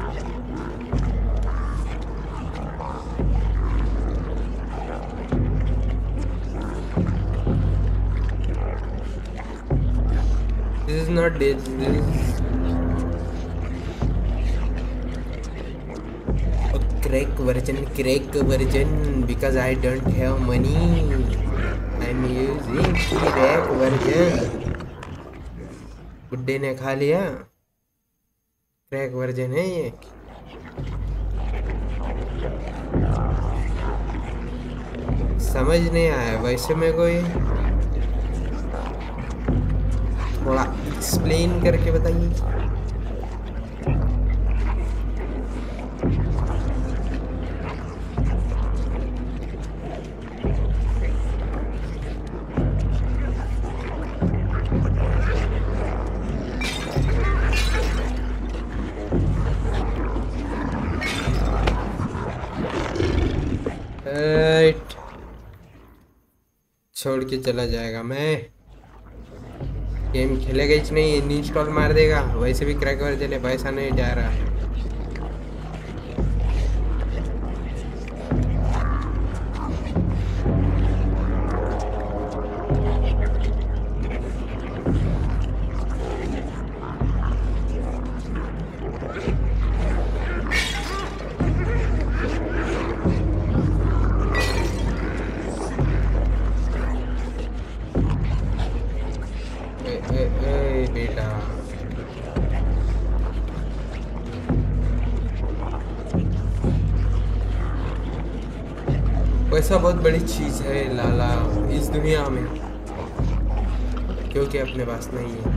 This is not this. This is a crack version. Crack version because I don't have money. I'm using crack version. बुड्ढे ने खा लिया, क्रैक वर्जन है ये। समझ नहीं आया वैसे मेरे को, ये थोड़ा एक्सप्लेन करके बताइए। छोड़ के चला जाएगा। मैं गेम खेलेगा ही नहीं, इंस्टॉल मार देगा। वैसे भी क्रैक वर्जन है, पैसा नहीं जा रहा। ए, ए, ए, बेटा पैसा बहुत बड़ी चीज है लाला इस दुनिया में, क्योंकि अपने पास नहीं है।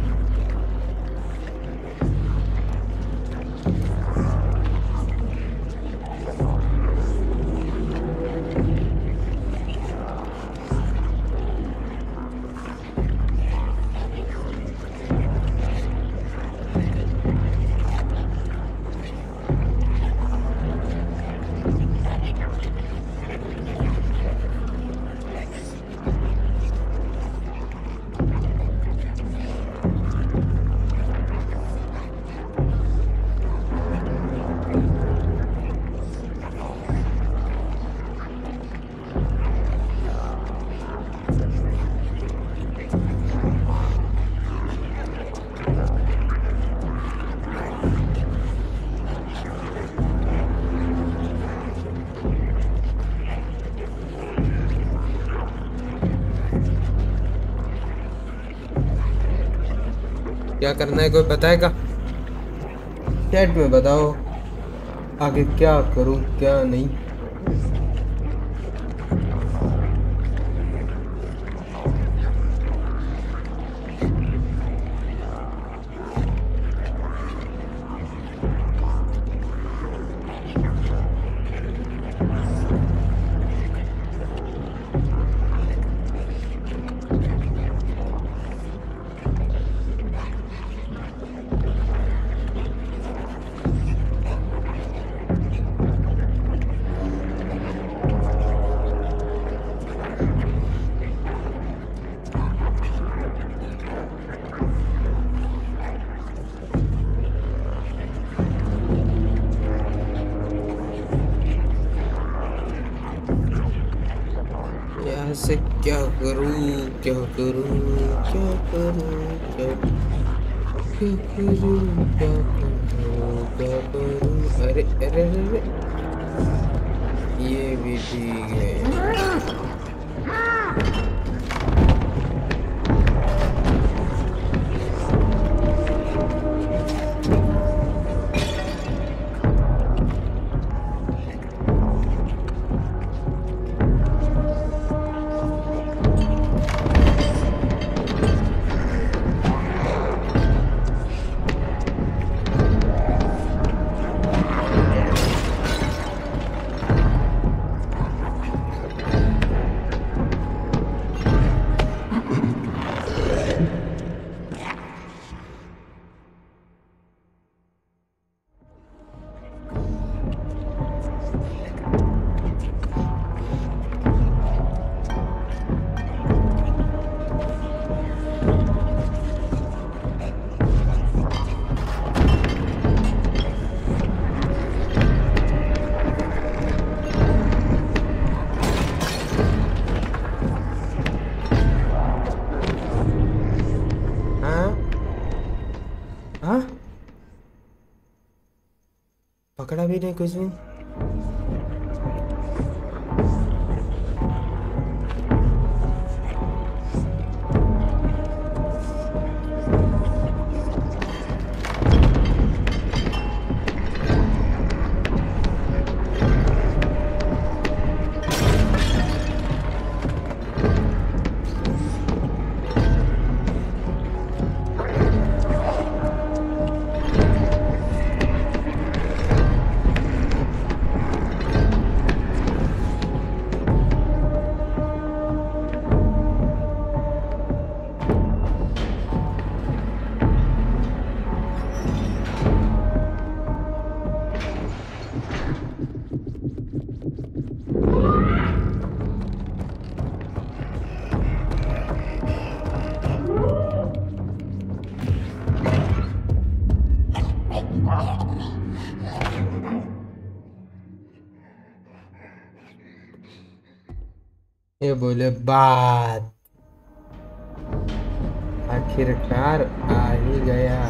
क्या करना है कोई बताएगा? चैट में बताओ आगे क्या करूं क्या नहीं। यहाँ से क्या करूँ क्या करूँ क्या करूँ क्या क्या करूँ क्या करूँ क्या करूँ। अरे अरे अरे ये भी ठीक है। हाँ पकड़ा भी नहीं कुछ भी। ये बोले बात, आखिरकार आ ही गया।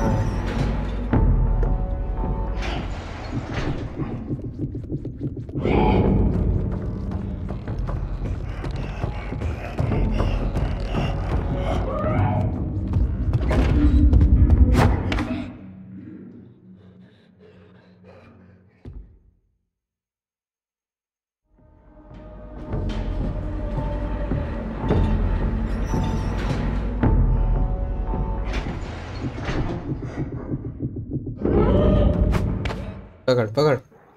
पकड़ पकड़।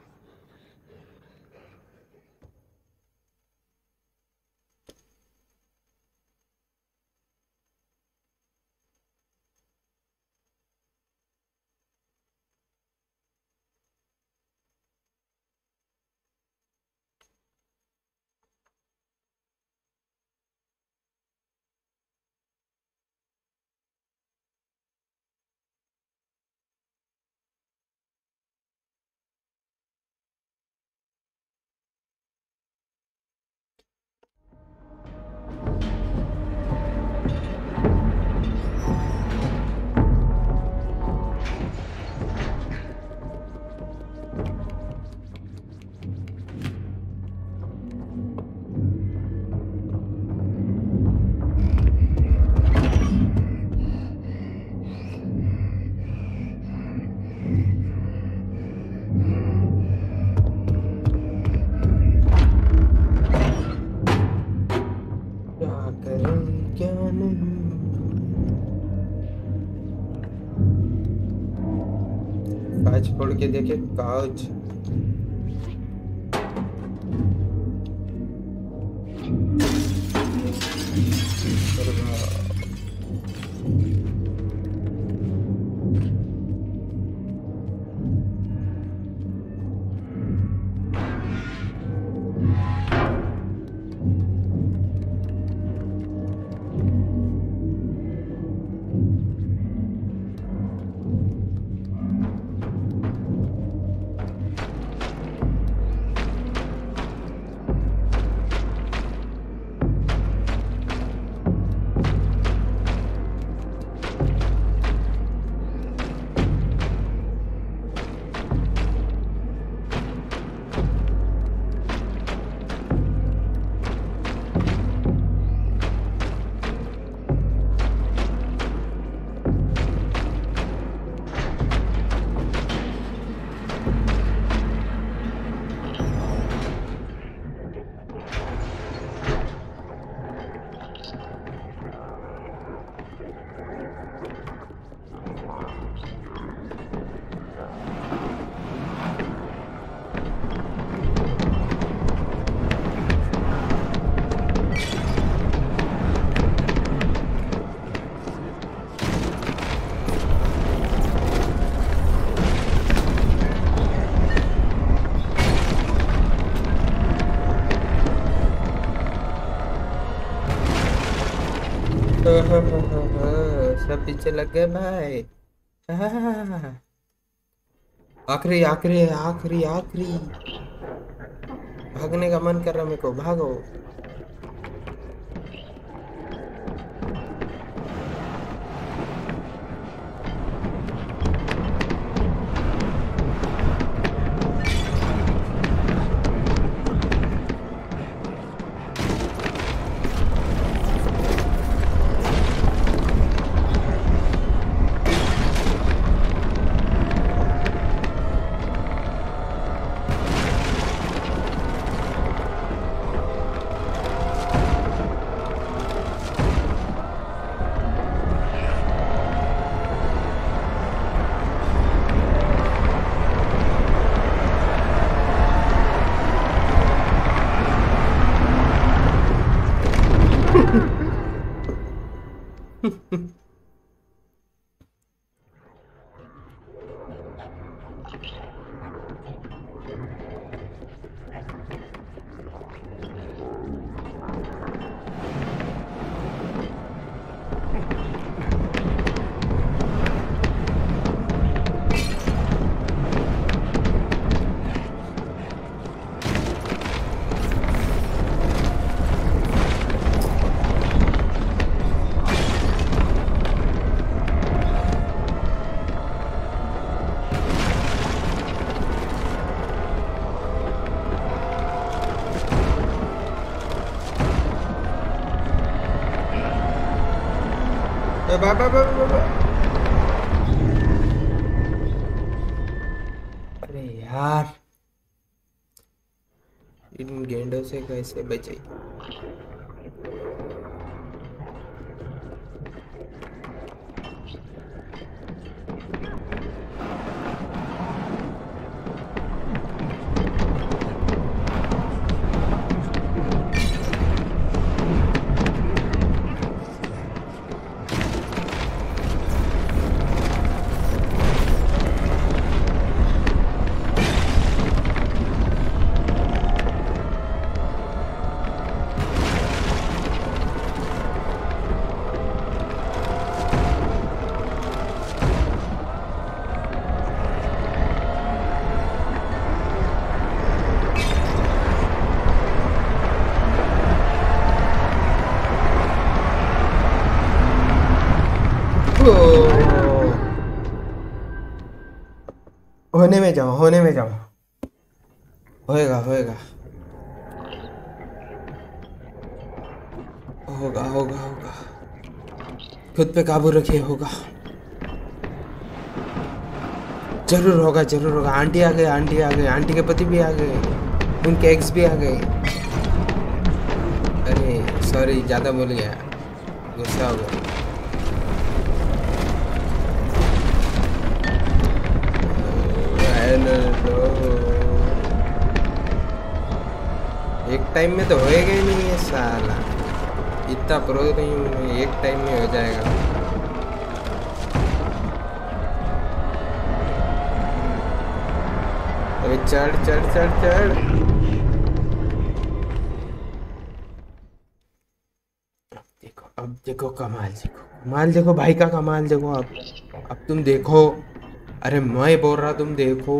क्या करें क्या नहीं, कांच फोड़ के देखे कांच। अरे वाह। सब पीछे लग गए भाई। आखिरी आखिरी आखिरी आखिरी। भागने का मन कर रहा मेरे को, भागो। बाबा बाबा बाबा। अरे यार, इन गेंडों से कैसे बचे? होने में जाओ, होने में जाओ, होएगा होएगा, होगा होगा होगा। खुद पे काबू रखिए, होगा, जरूर होगा, जरूर होगा। आंटी आ गए, आंटी आ गए, आंटी के पति भी आ गए, उनके एक्स भी आ गए। अरे सॉरी, ज़्यादा बोल गया, गुस्सा हो गया। एक टाइम में तो होएगा ही नहीं है साला, इतना प्रो नहीं हूँ मैं, एक टाइम में हो जाएगा। अबे चढ़ चढ़ चढ़ चढ़। अब देखो, अब देखो कमाल, देखो कमाल, देखो भाई का कमाल देखो। अब अब तुम देखो, अरे मैं बोल रहा तुम देखो।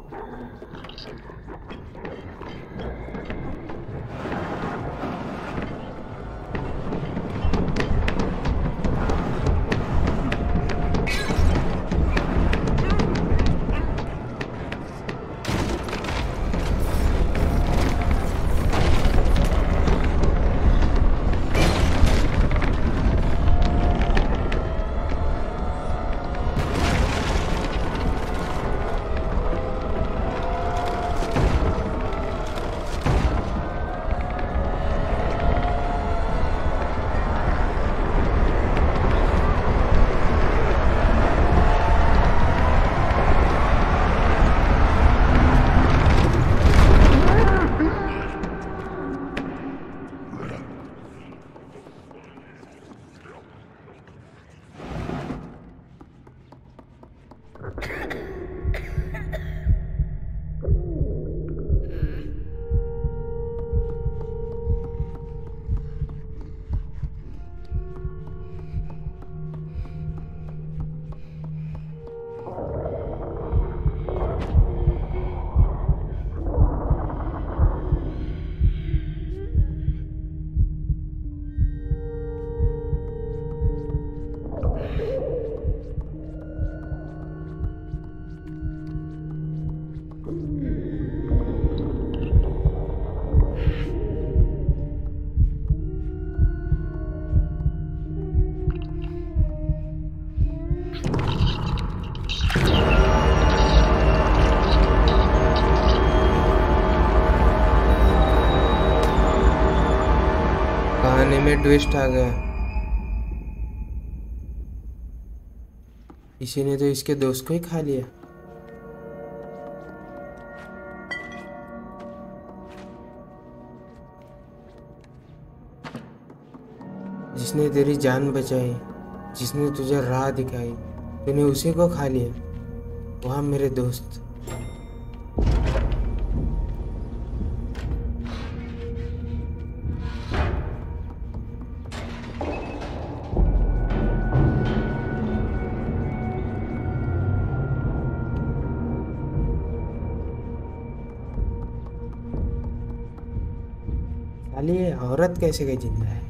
कहानी में ट्विस्ट आ गया। इसी ने तो इसके दोस्त को ही खा लिया। जिसने तेरी जान बचाई, जिसने तुझे राह दिखाई, तूने उसी को खा लिया। वहाँ मेरे दोस्त। साली ये औरत कैसे गई जिंदा है?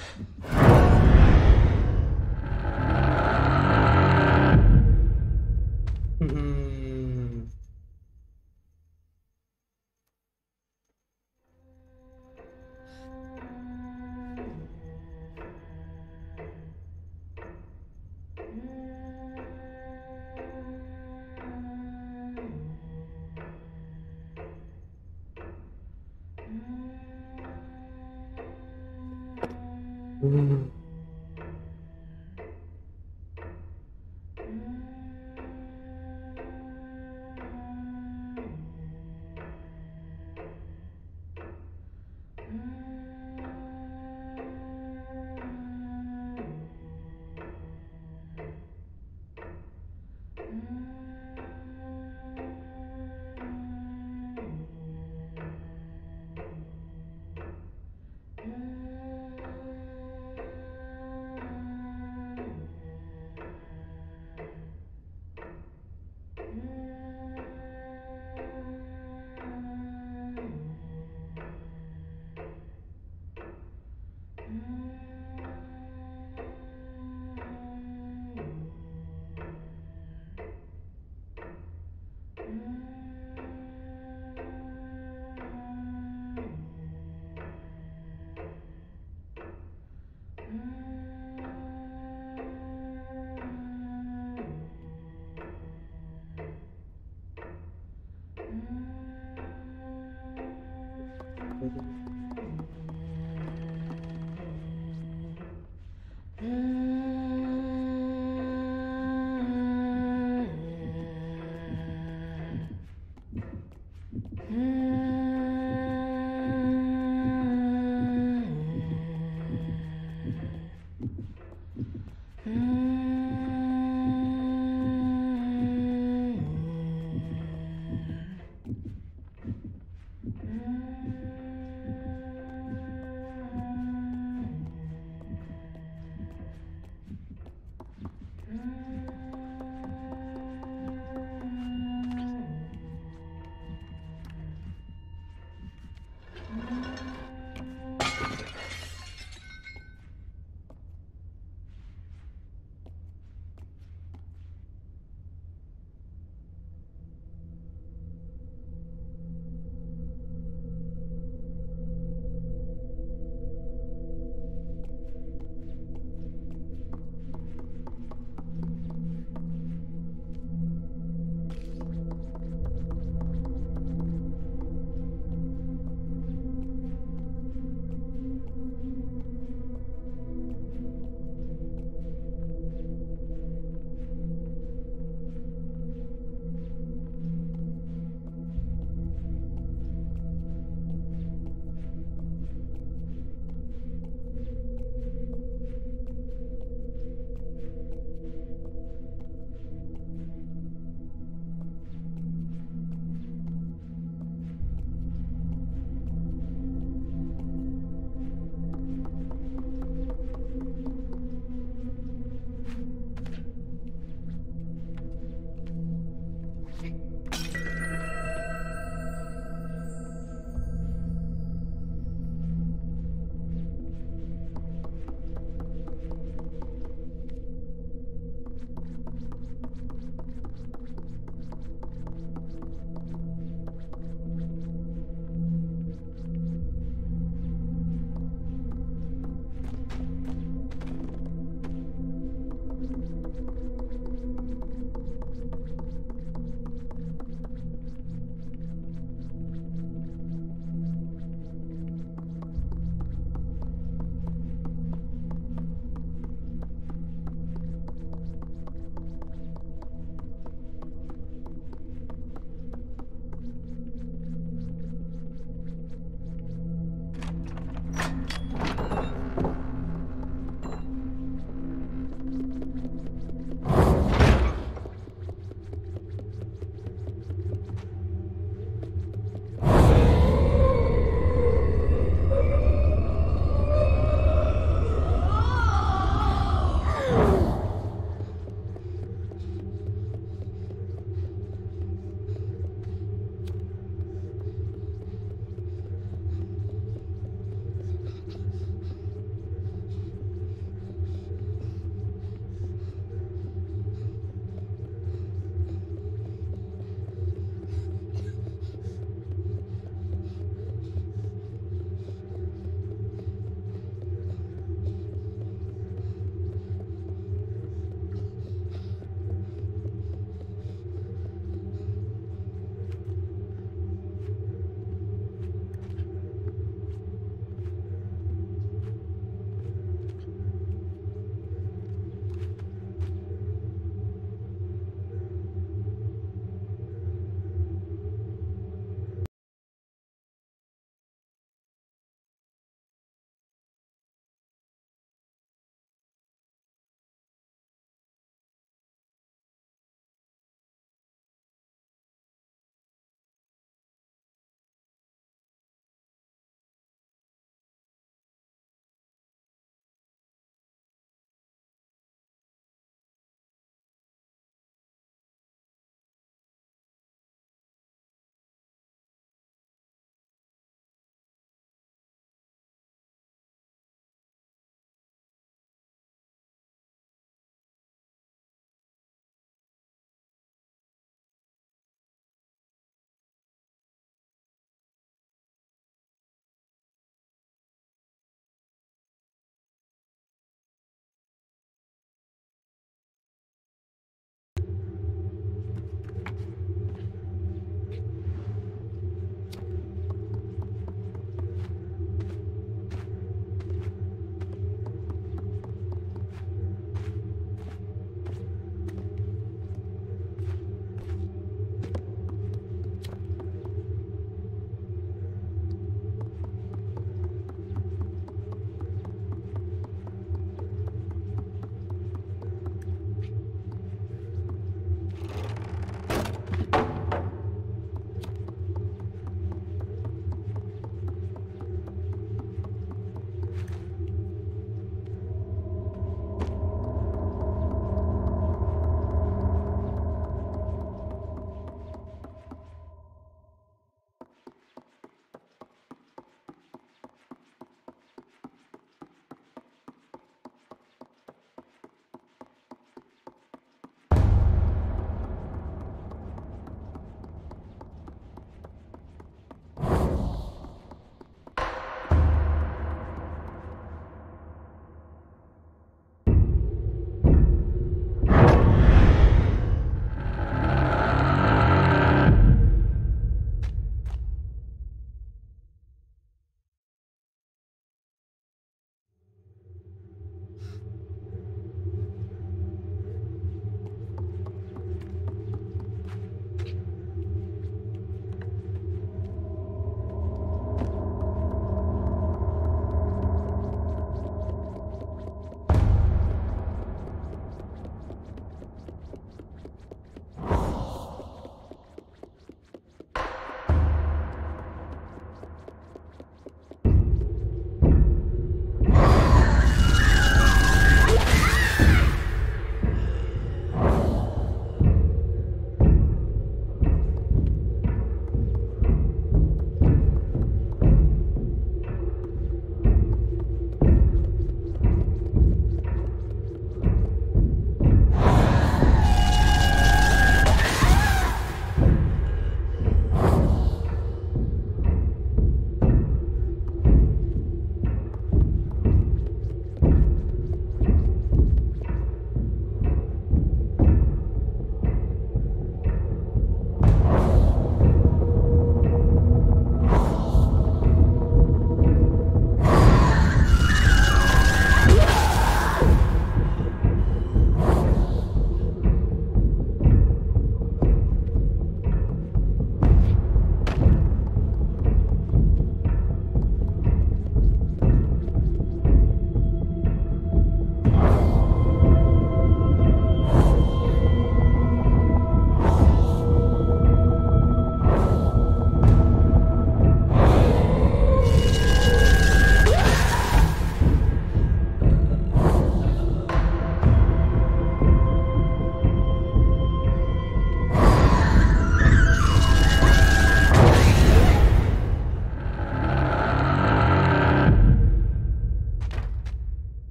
हम्म। हम्म।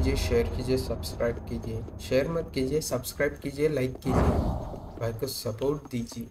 कीजिए, शेयर कीजिए, सब्सक्राइब कीजिए। शेयर मत कीजिए, सब्सक्राइब कीजिए, लाइक कीजिए, भाई को सपोर्ट दीजिए।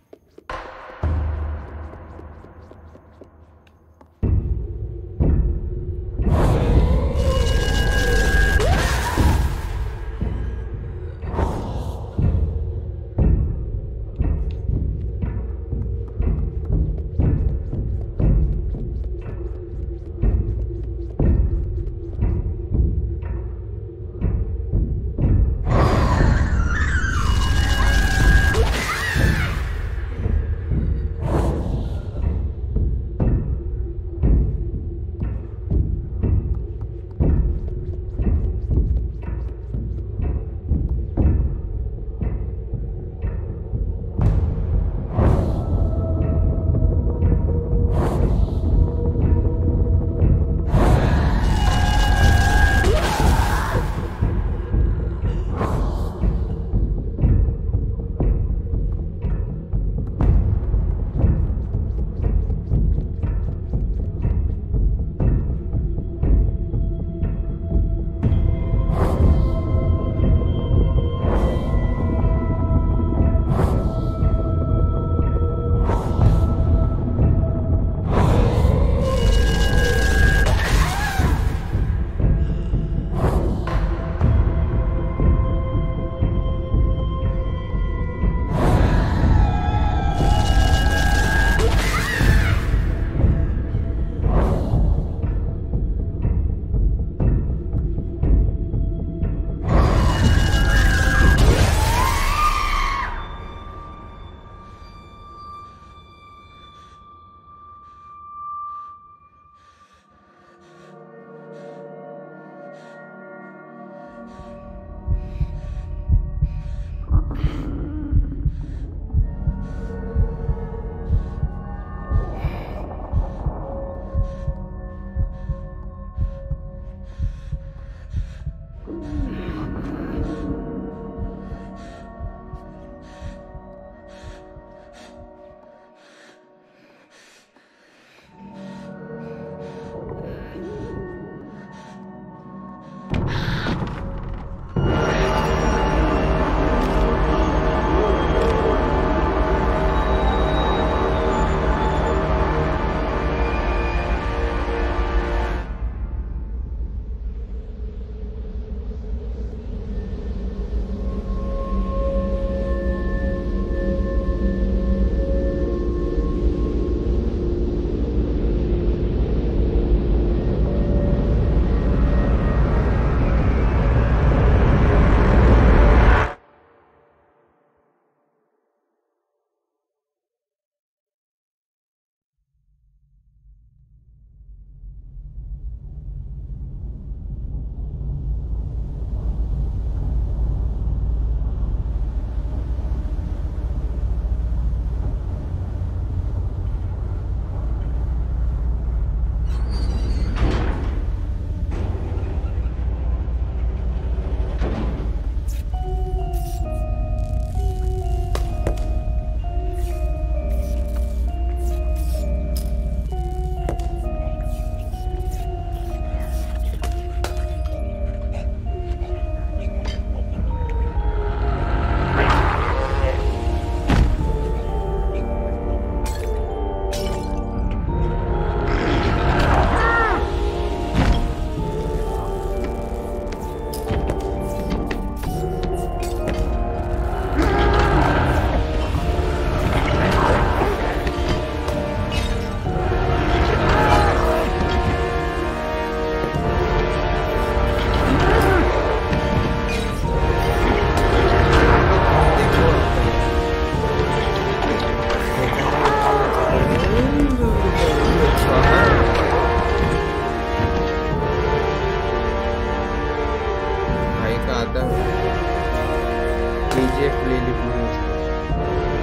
केजीएफ ले ली पूरी उसने,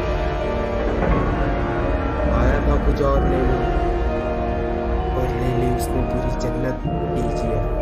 आया था कुछ और ले ली और ले ली उसने पूरी जन्नत केजीएफ।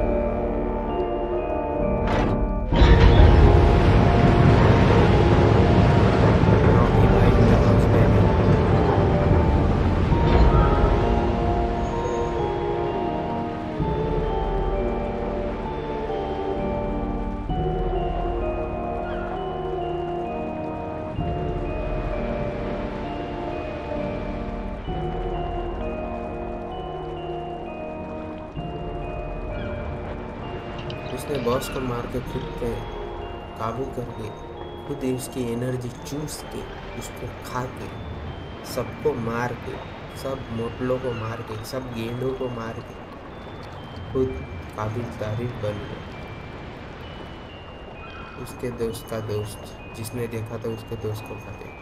उसने बॉस को मार के खुद पे काबू करके खुद उसकी एनर्जी चूस के उसको खा के सबको मार के सब मोटलों को मार के सब गेंडों को मार के खुद काबिल तारीफ बन गया। उसके दोस्त का दोस्त जिसने देखा था उसके दोस्त को खाते।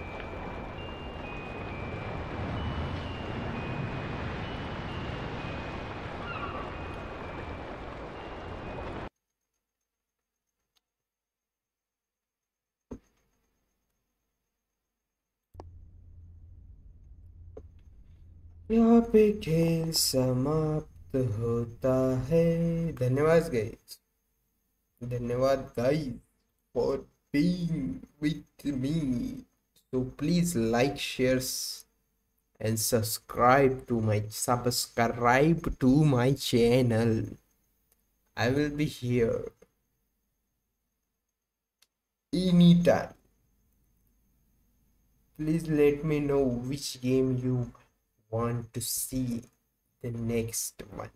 यहाँ पे खेल समाप्त होता है। धन्यवाद गाइस, धन्यवाद guys for being with me. So please like, shares and subscribe to my subscribe to my channel. I will be here anytime. Please let me know which game you want to see the next one.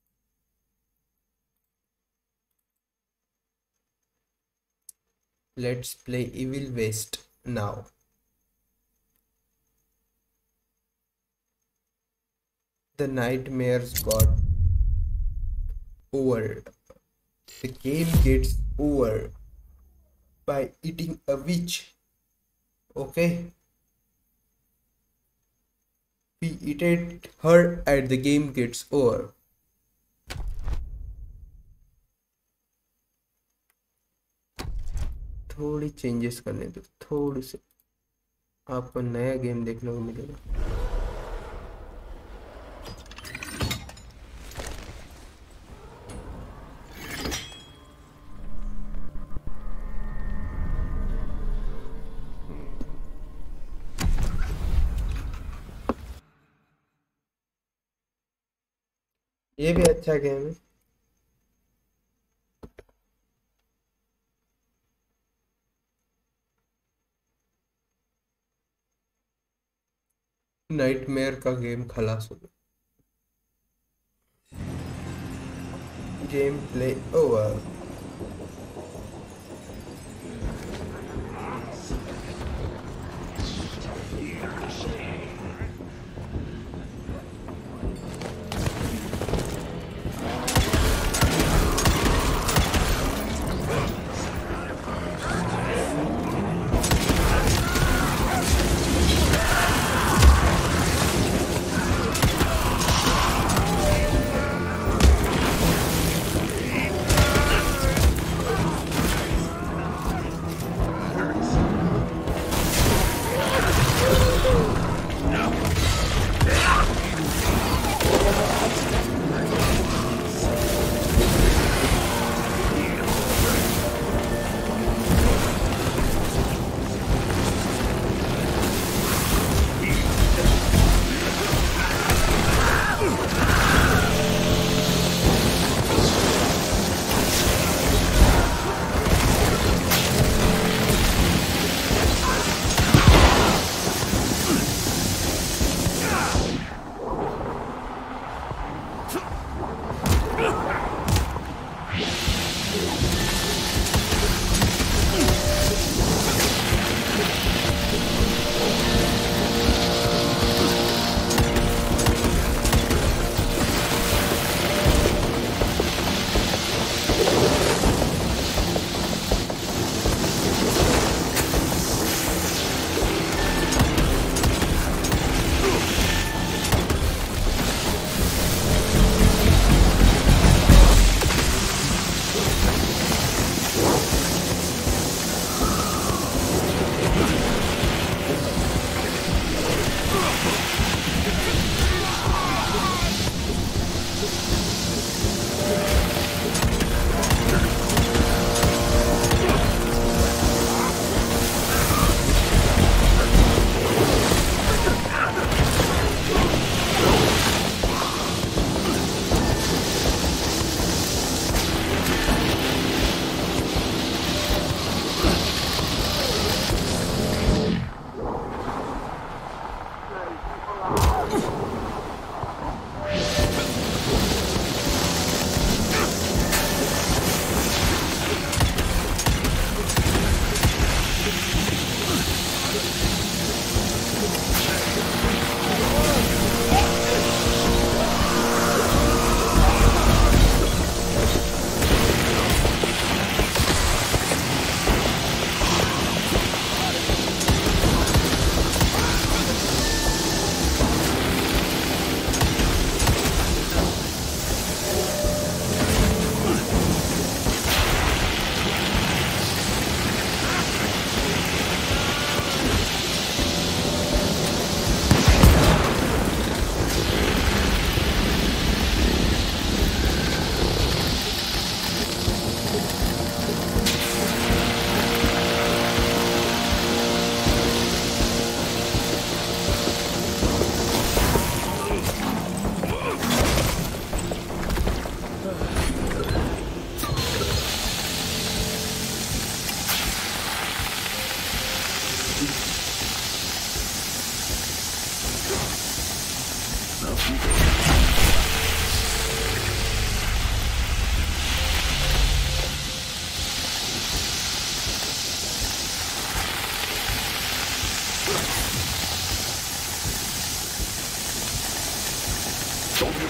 Let's play Evil West now. The nightmares got over. The game gets over by eating a witch. Okay? We eat it her and the game gets over. थोड़ी changes करने दो, थोड़ी से आपको नया game देखने को मिलेगा। ये भी अच्छा गेम है। नाइटमेयर का गेम खलास हो गया। Game play over.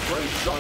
great son.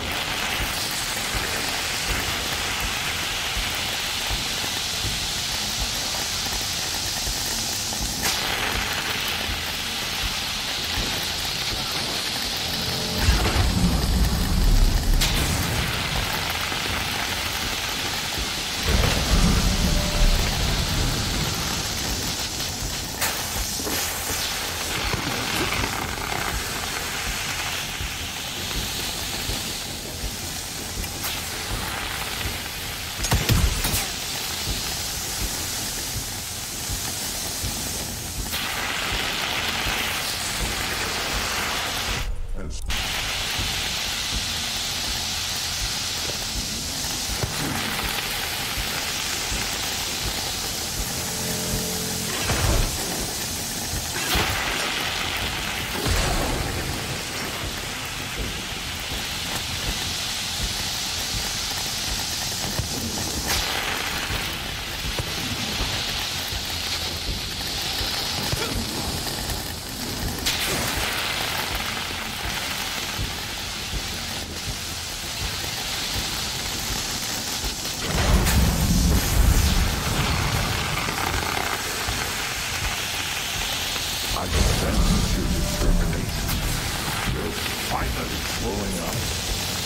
I sense your determination. You're finally growing up.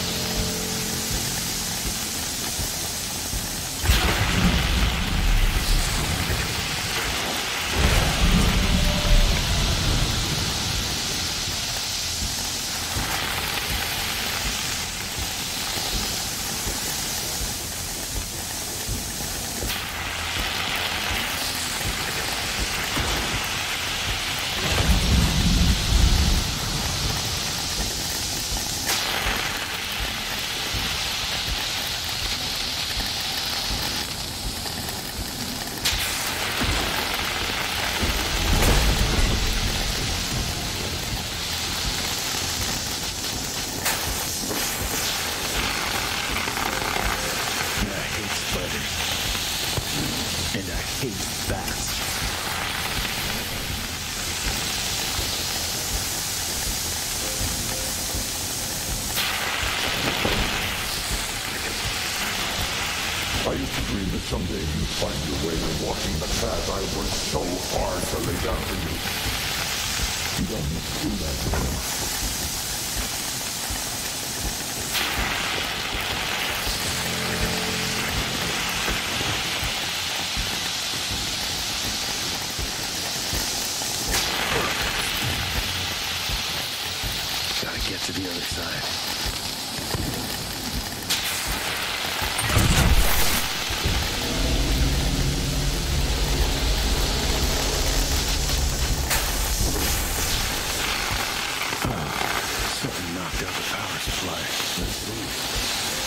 And I hate bats. I used to dream that someday you'd find your way to walking the path I worked so hard to lay down for you. You don't need to do that anymore. Get to the other side. Something knocked out the power supply. Let's see.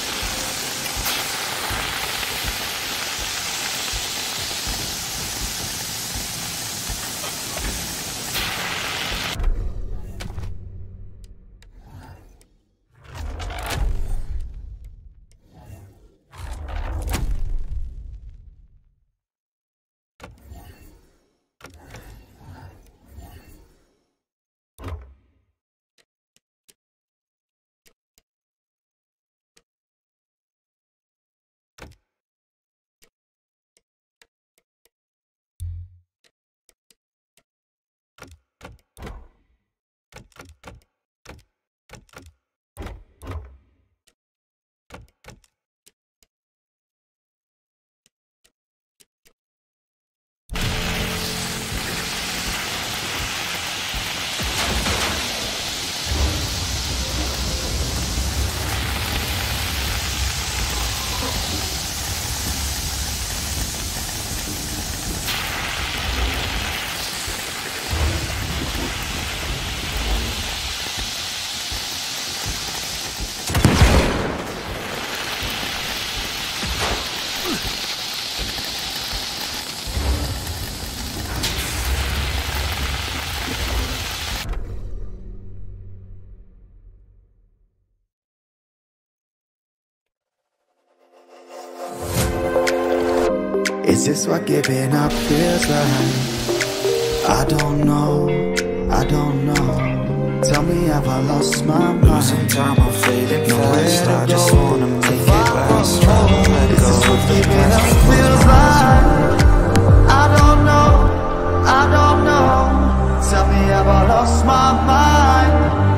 Is this what giving up feels like? I don't know, I don't know. Tell me have I lost my mind? Losing time, I'm fading fast. I just wanna make it last. Trying to let go of the past. Feels like I don't know, I don't know. Tell me have I lost my mind?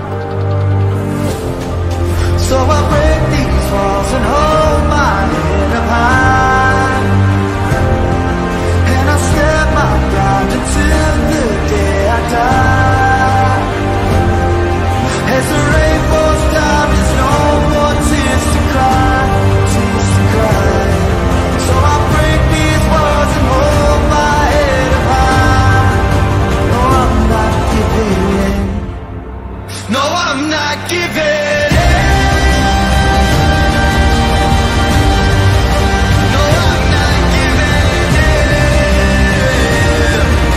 So I break these walls and hold my head up high, and I step my ground until the day I die. As the rain falls down, there's no more tears to cry, tears to cry. So I break these walls and hold my head up high. No, I'm not giving in. No, I'm not giving in. No, I'm not giving in.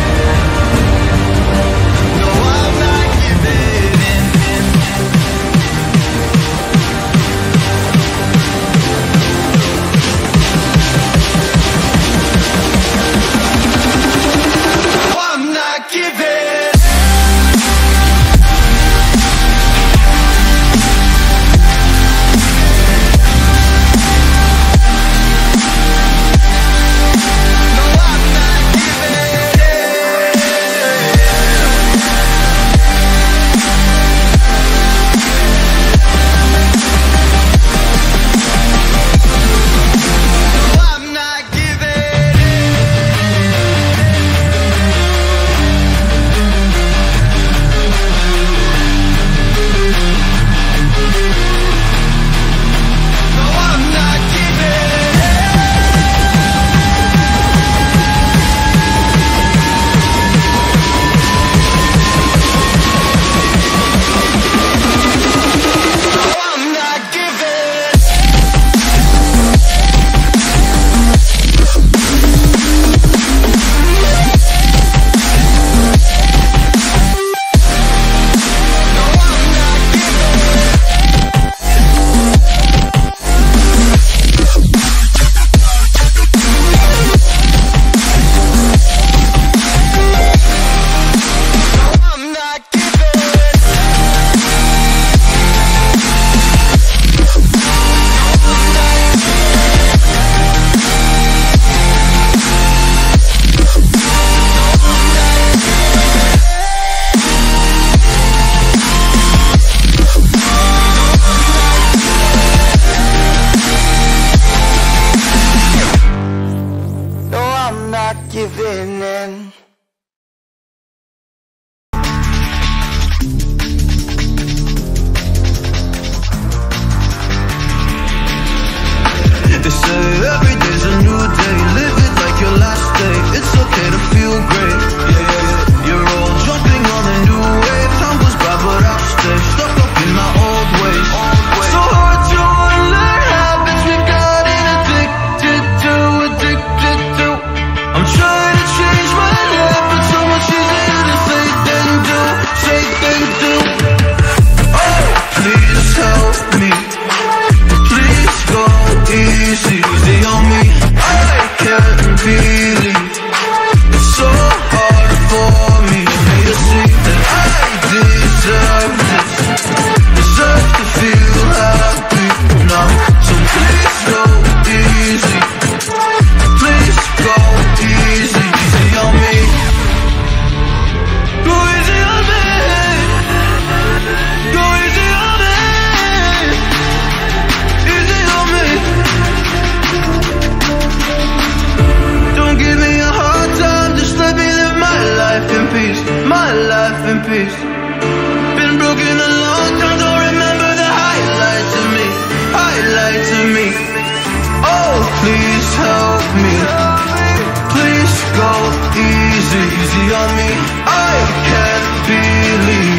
No, I'm not giving in. I'm not giving. No, I'm not giving. No, I'm not giving. No, I'm not giving. No, I'm not giving. No, I'm not giving. I'm not giving. No, I'm not giving in. They say every day's a new day. Live it like your last day. It's okay to feel great. Yeah, yeah, yeah. You're all jumping on a new wave. Time goes by, but I stay stuck up in my old ways. So hard to unlearn habits we've gotten addicted to, addicted to. I'm trying to change my life, but so much easier to say than do, say than do. Oh, please help me. Please go easy, easy on me. I can't believe it's so hard for me to see that I deserve this, deserve to feel happy now. So please go easy, please go easy, easy on me. Go easy on me, go easy on me. Easy on me. Don't give me a hard time, just let me live my life in peace, my life in peace. Been broken a long time, don't remember the highlights of me, highlights of me. Oh, please help me, please go easy, easy on me. I can't believe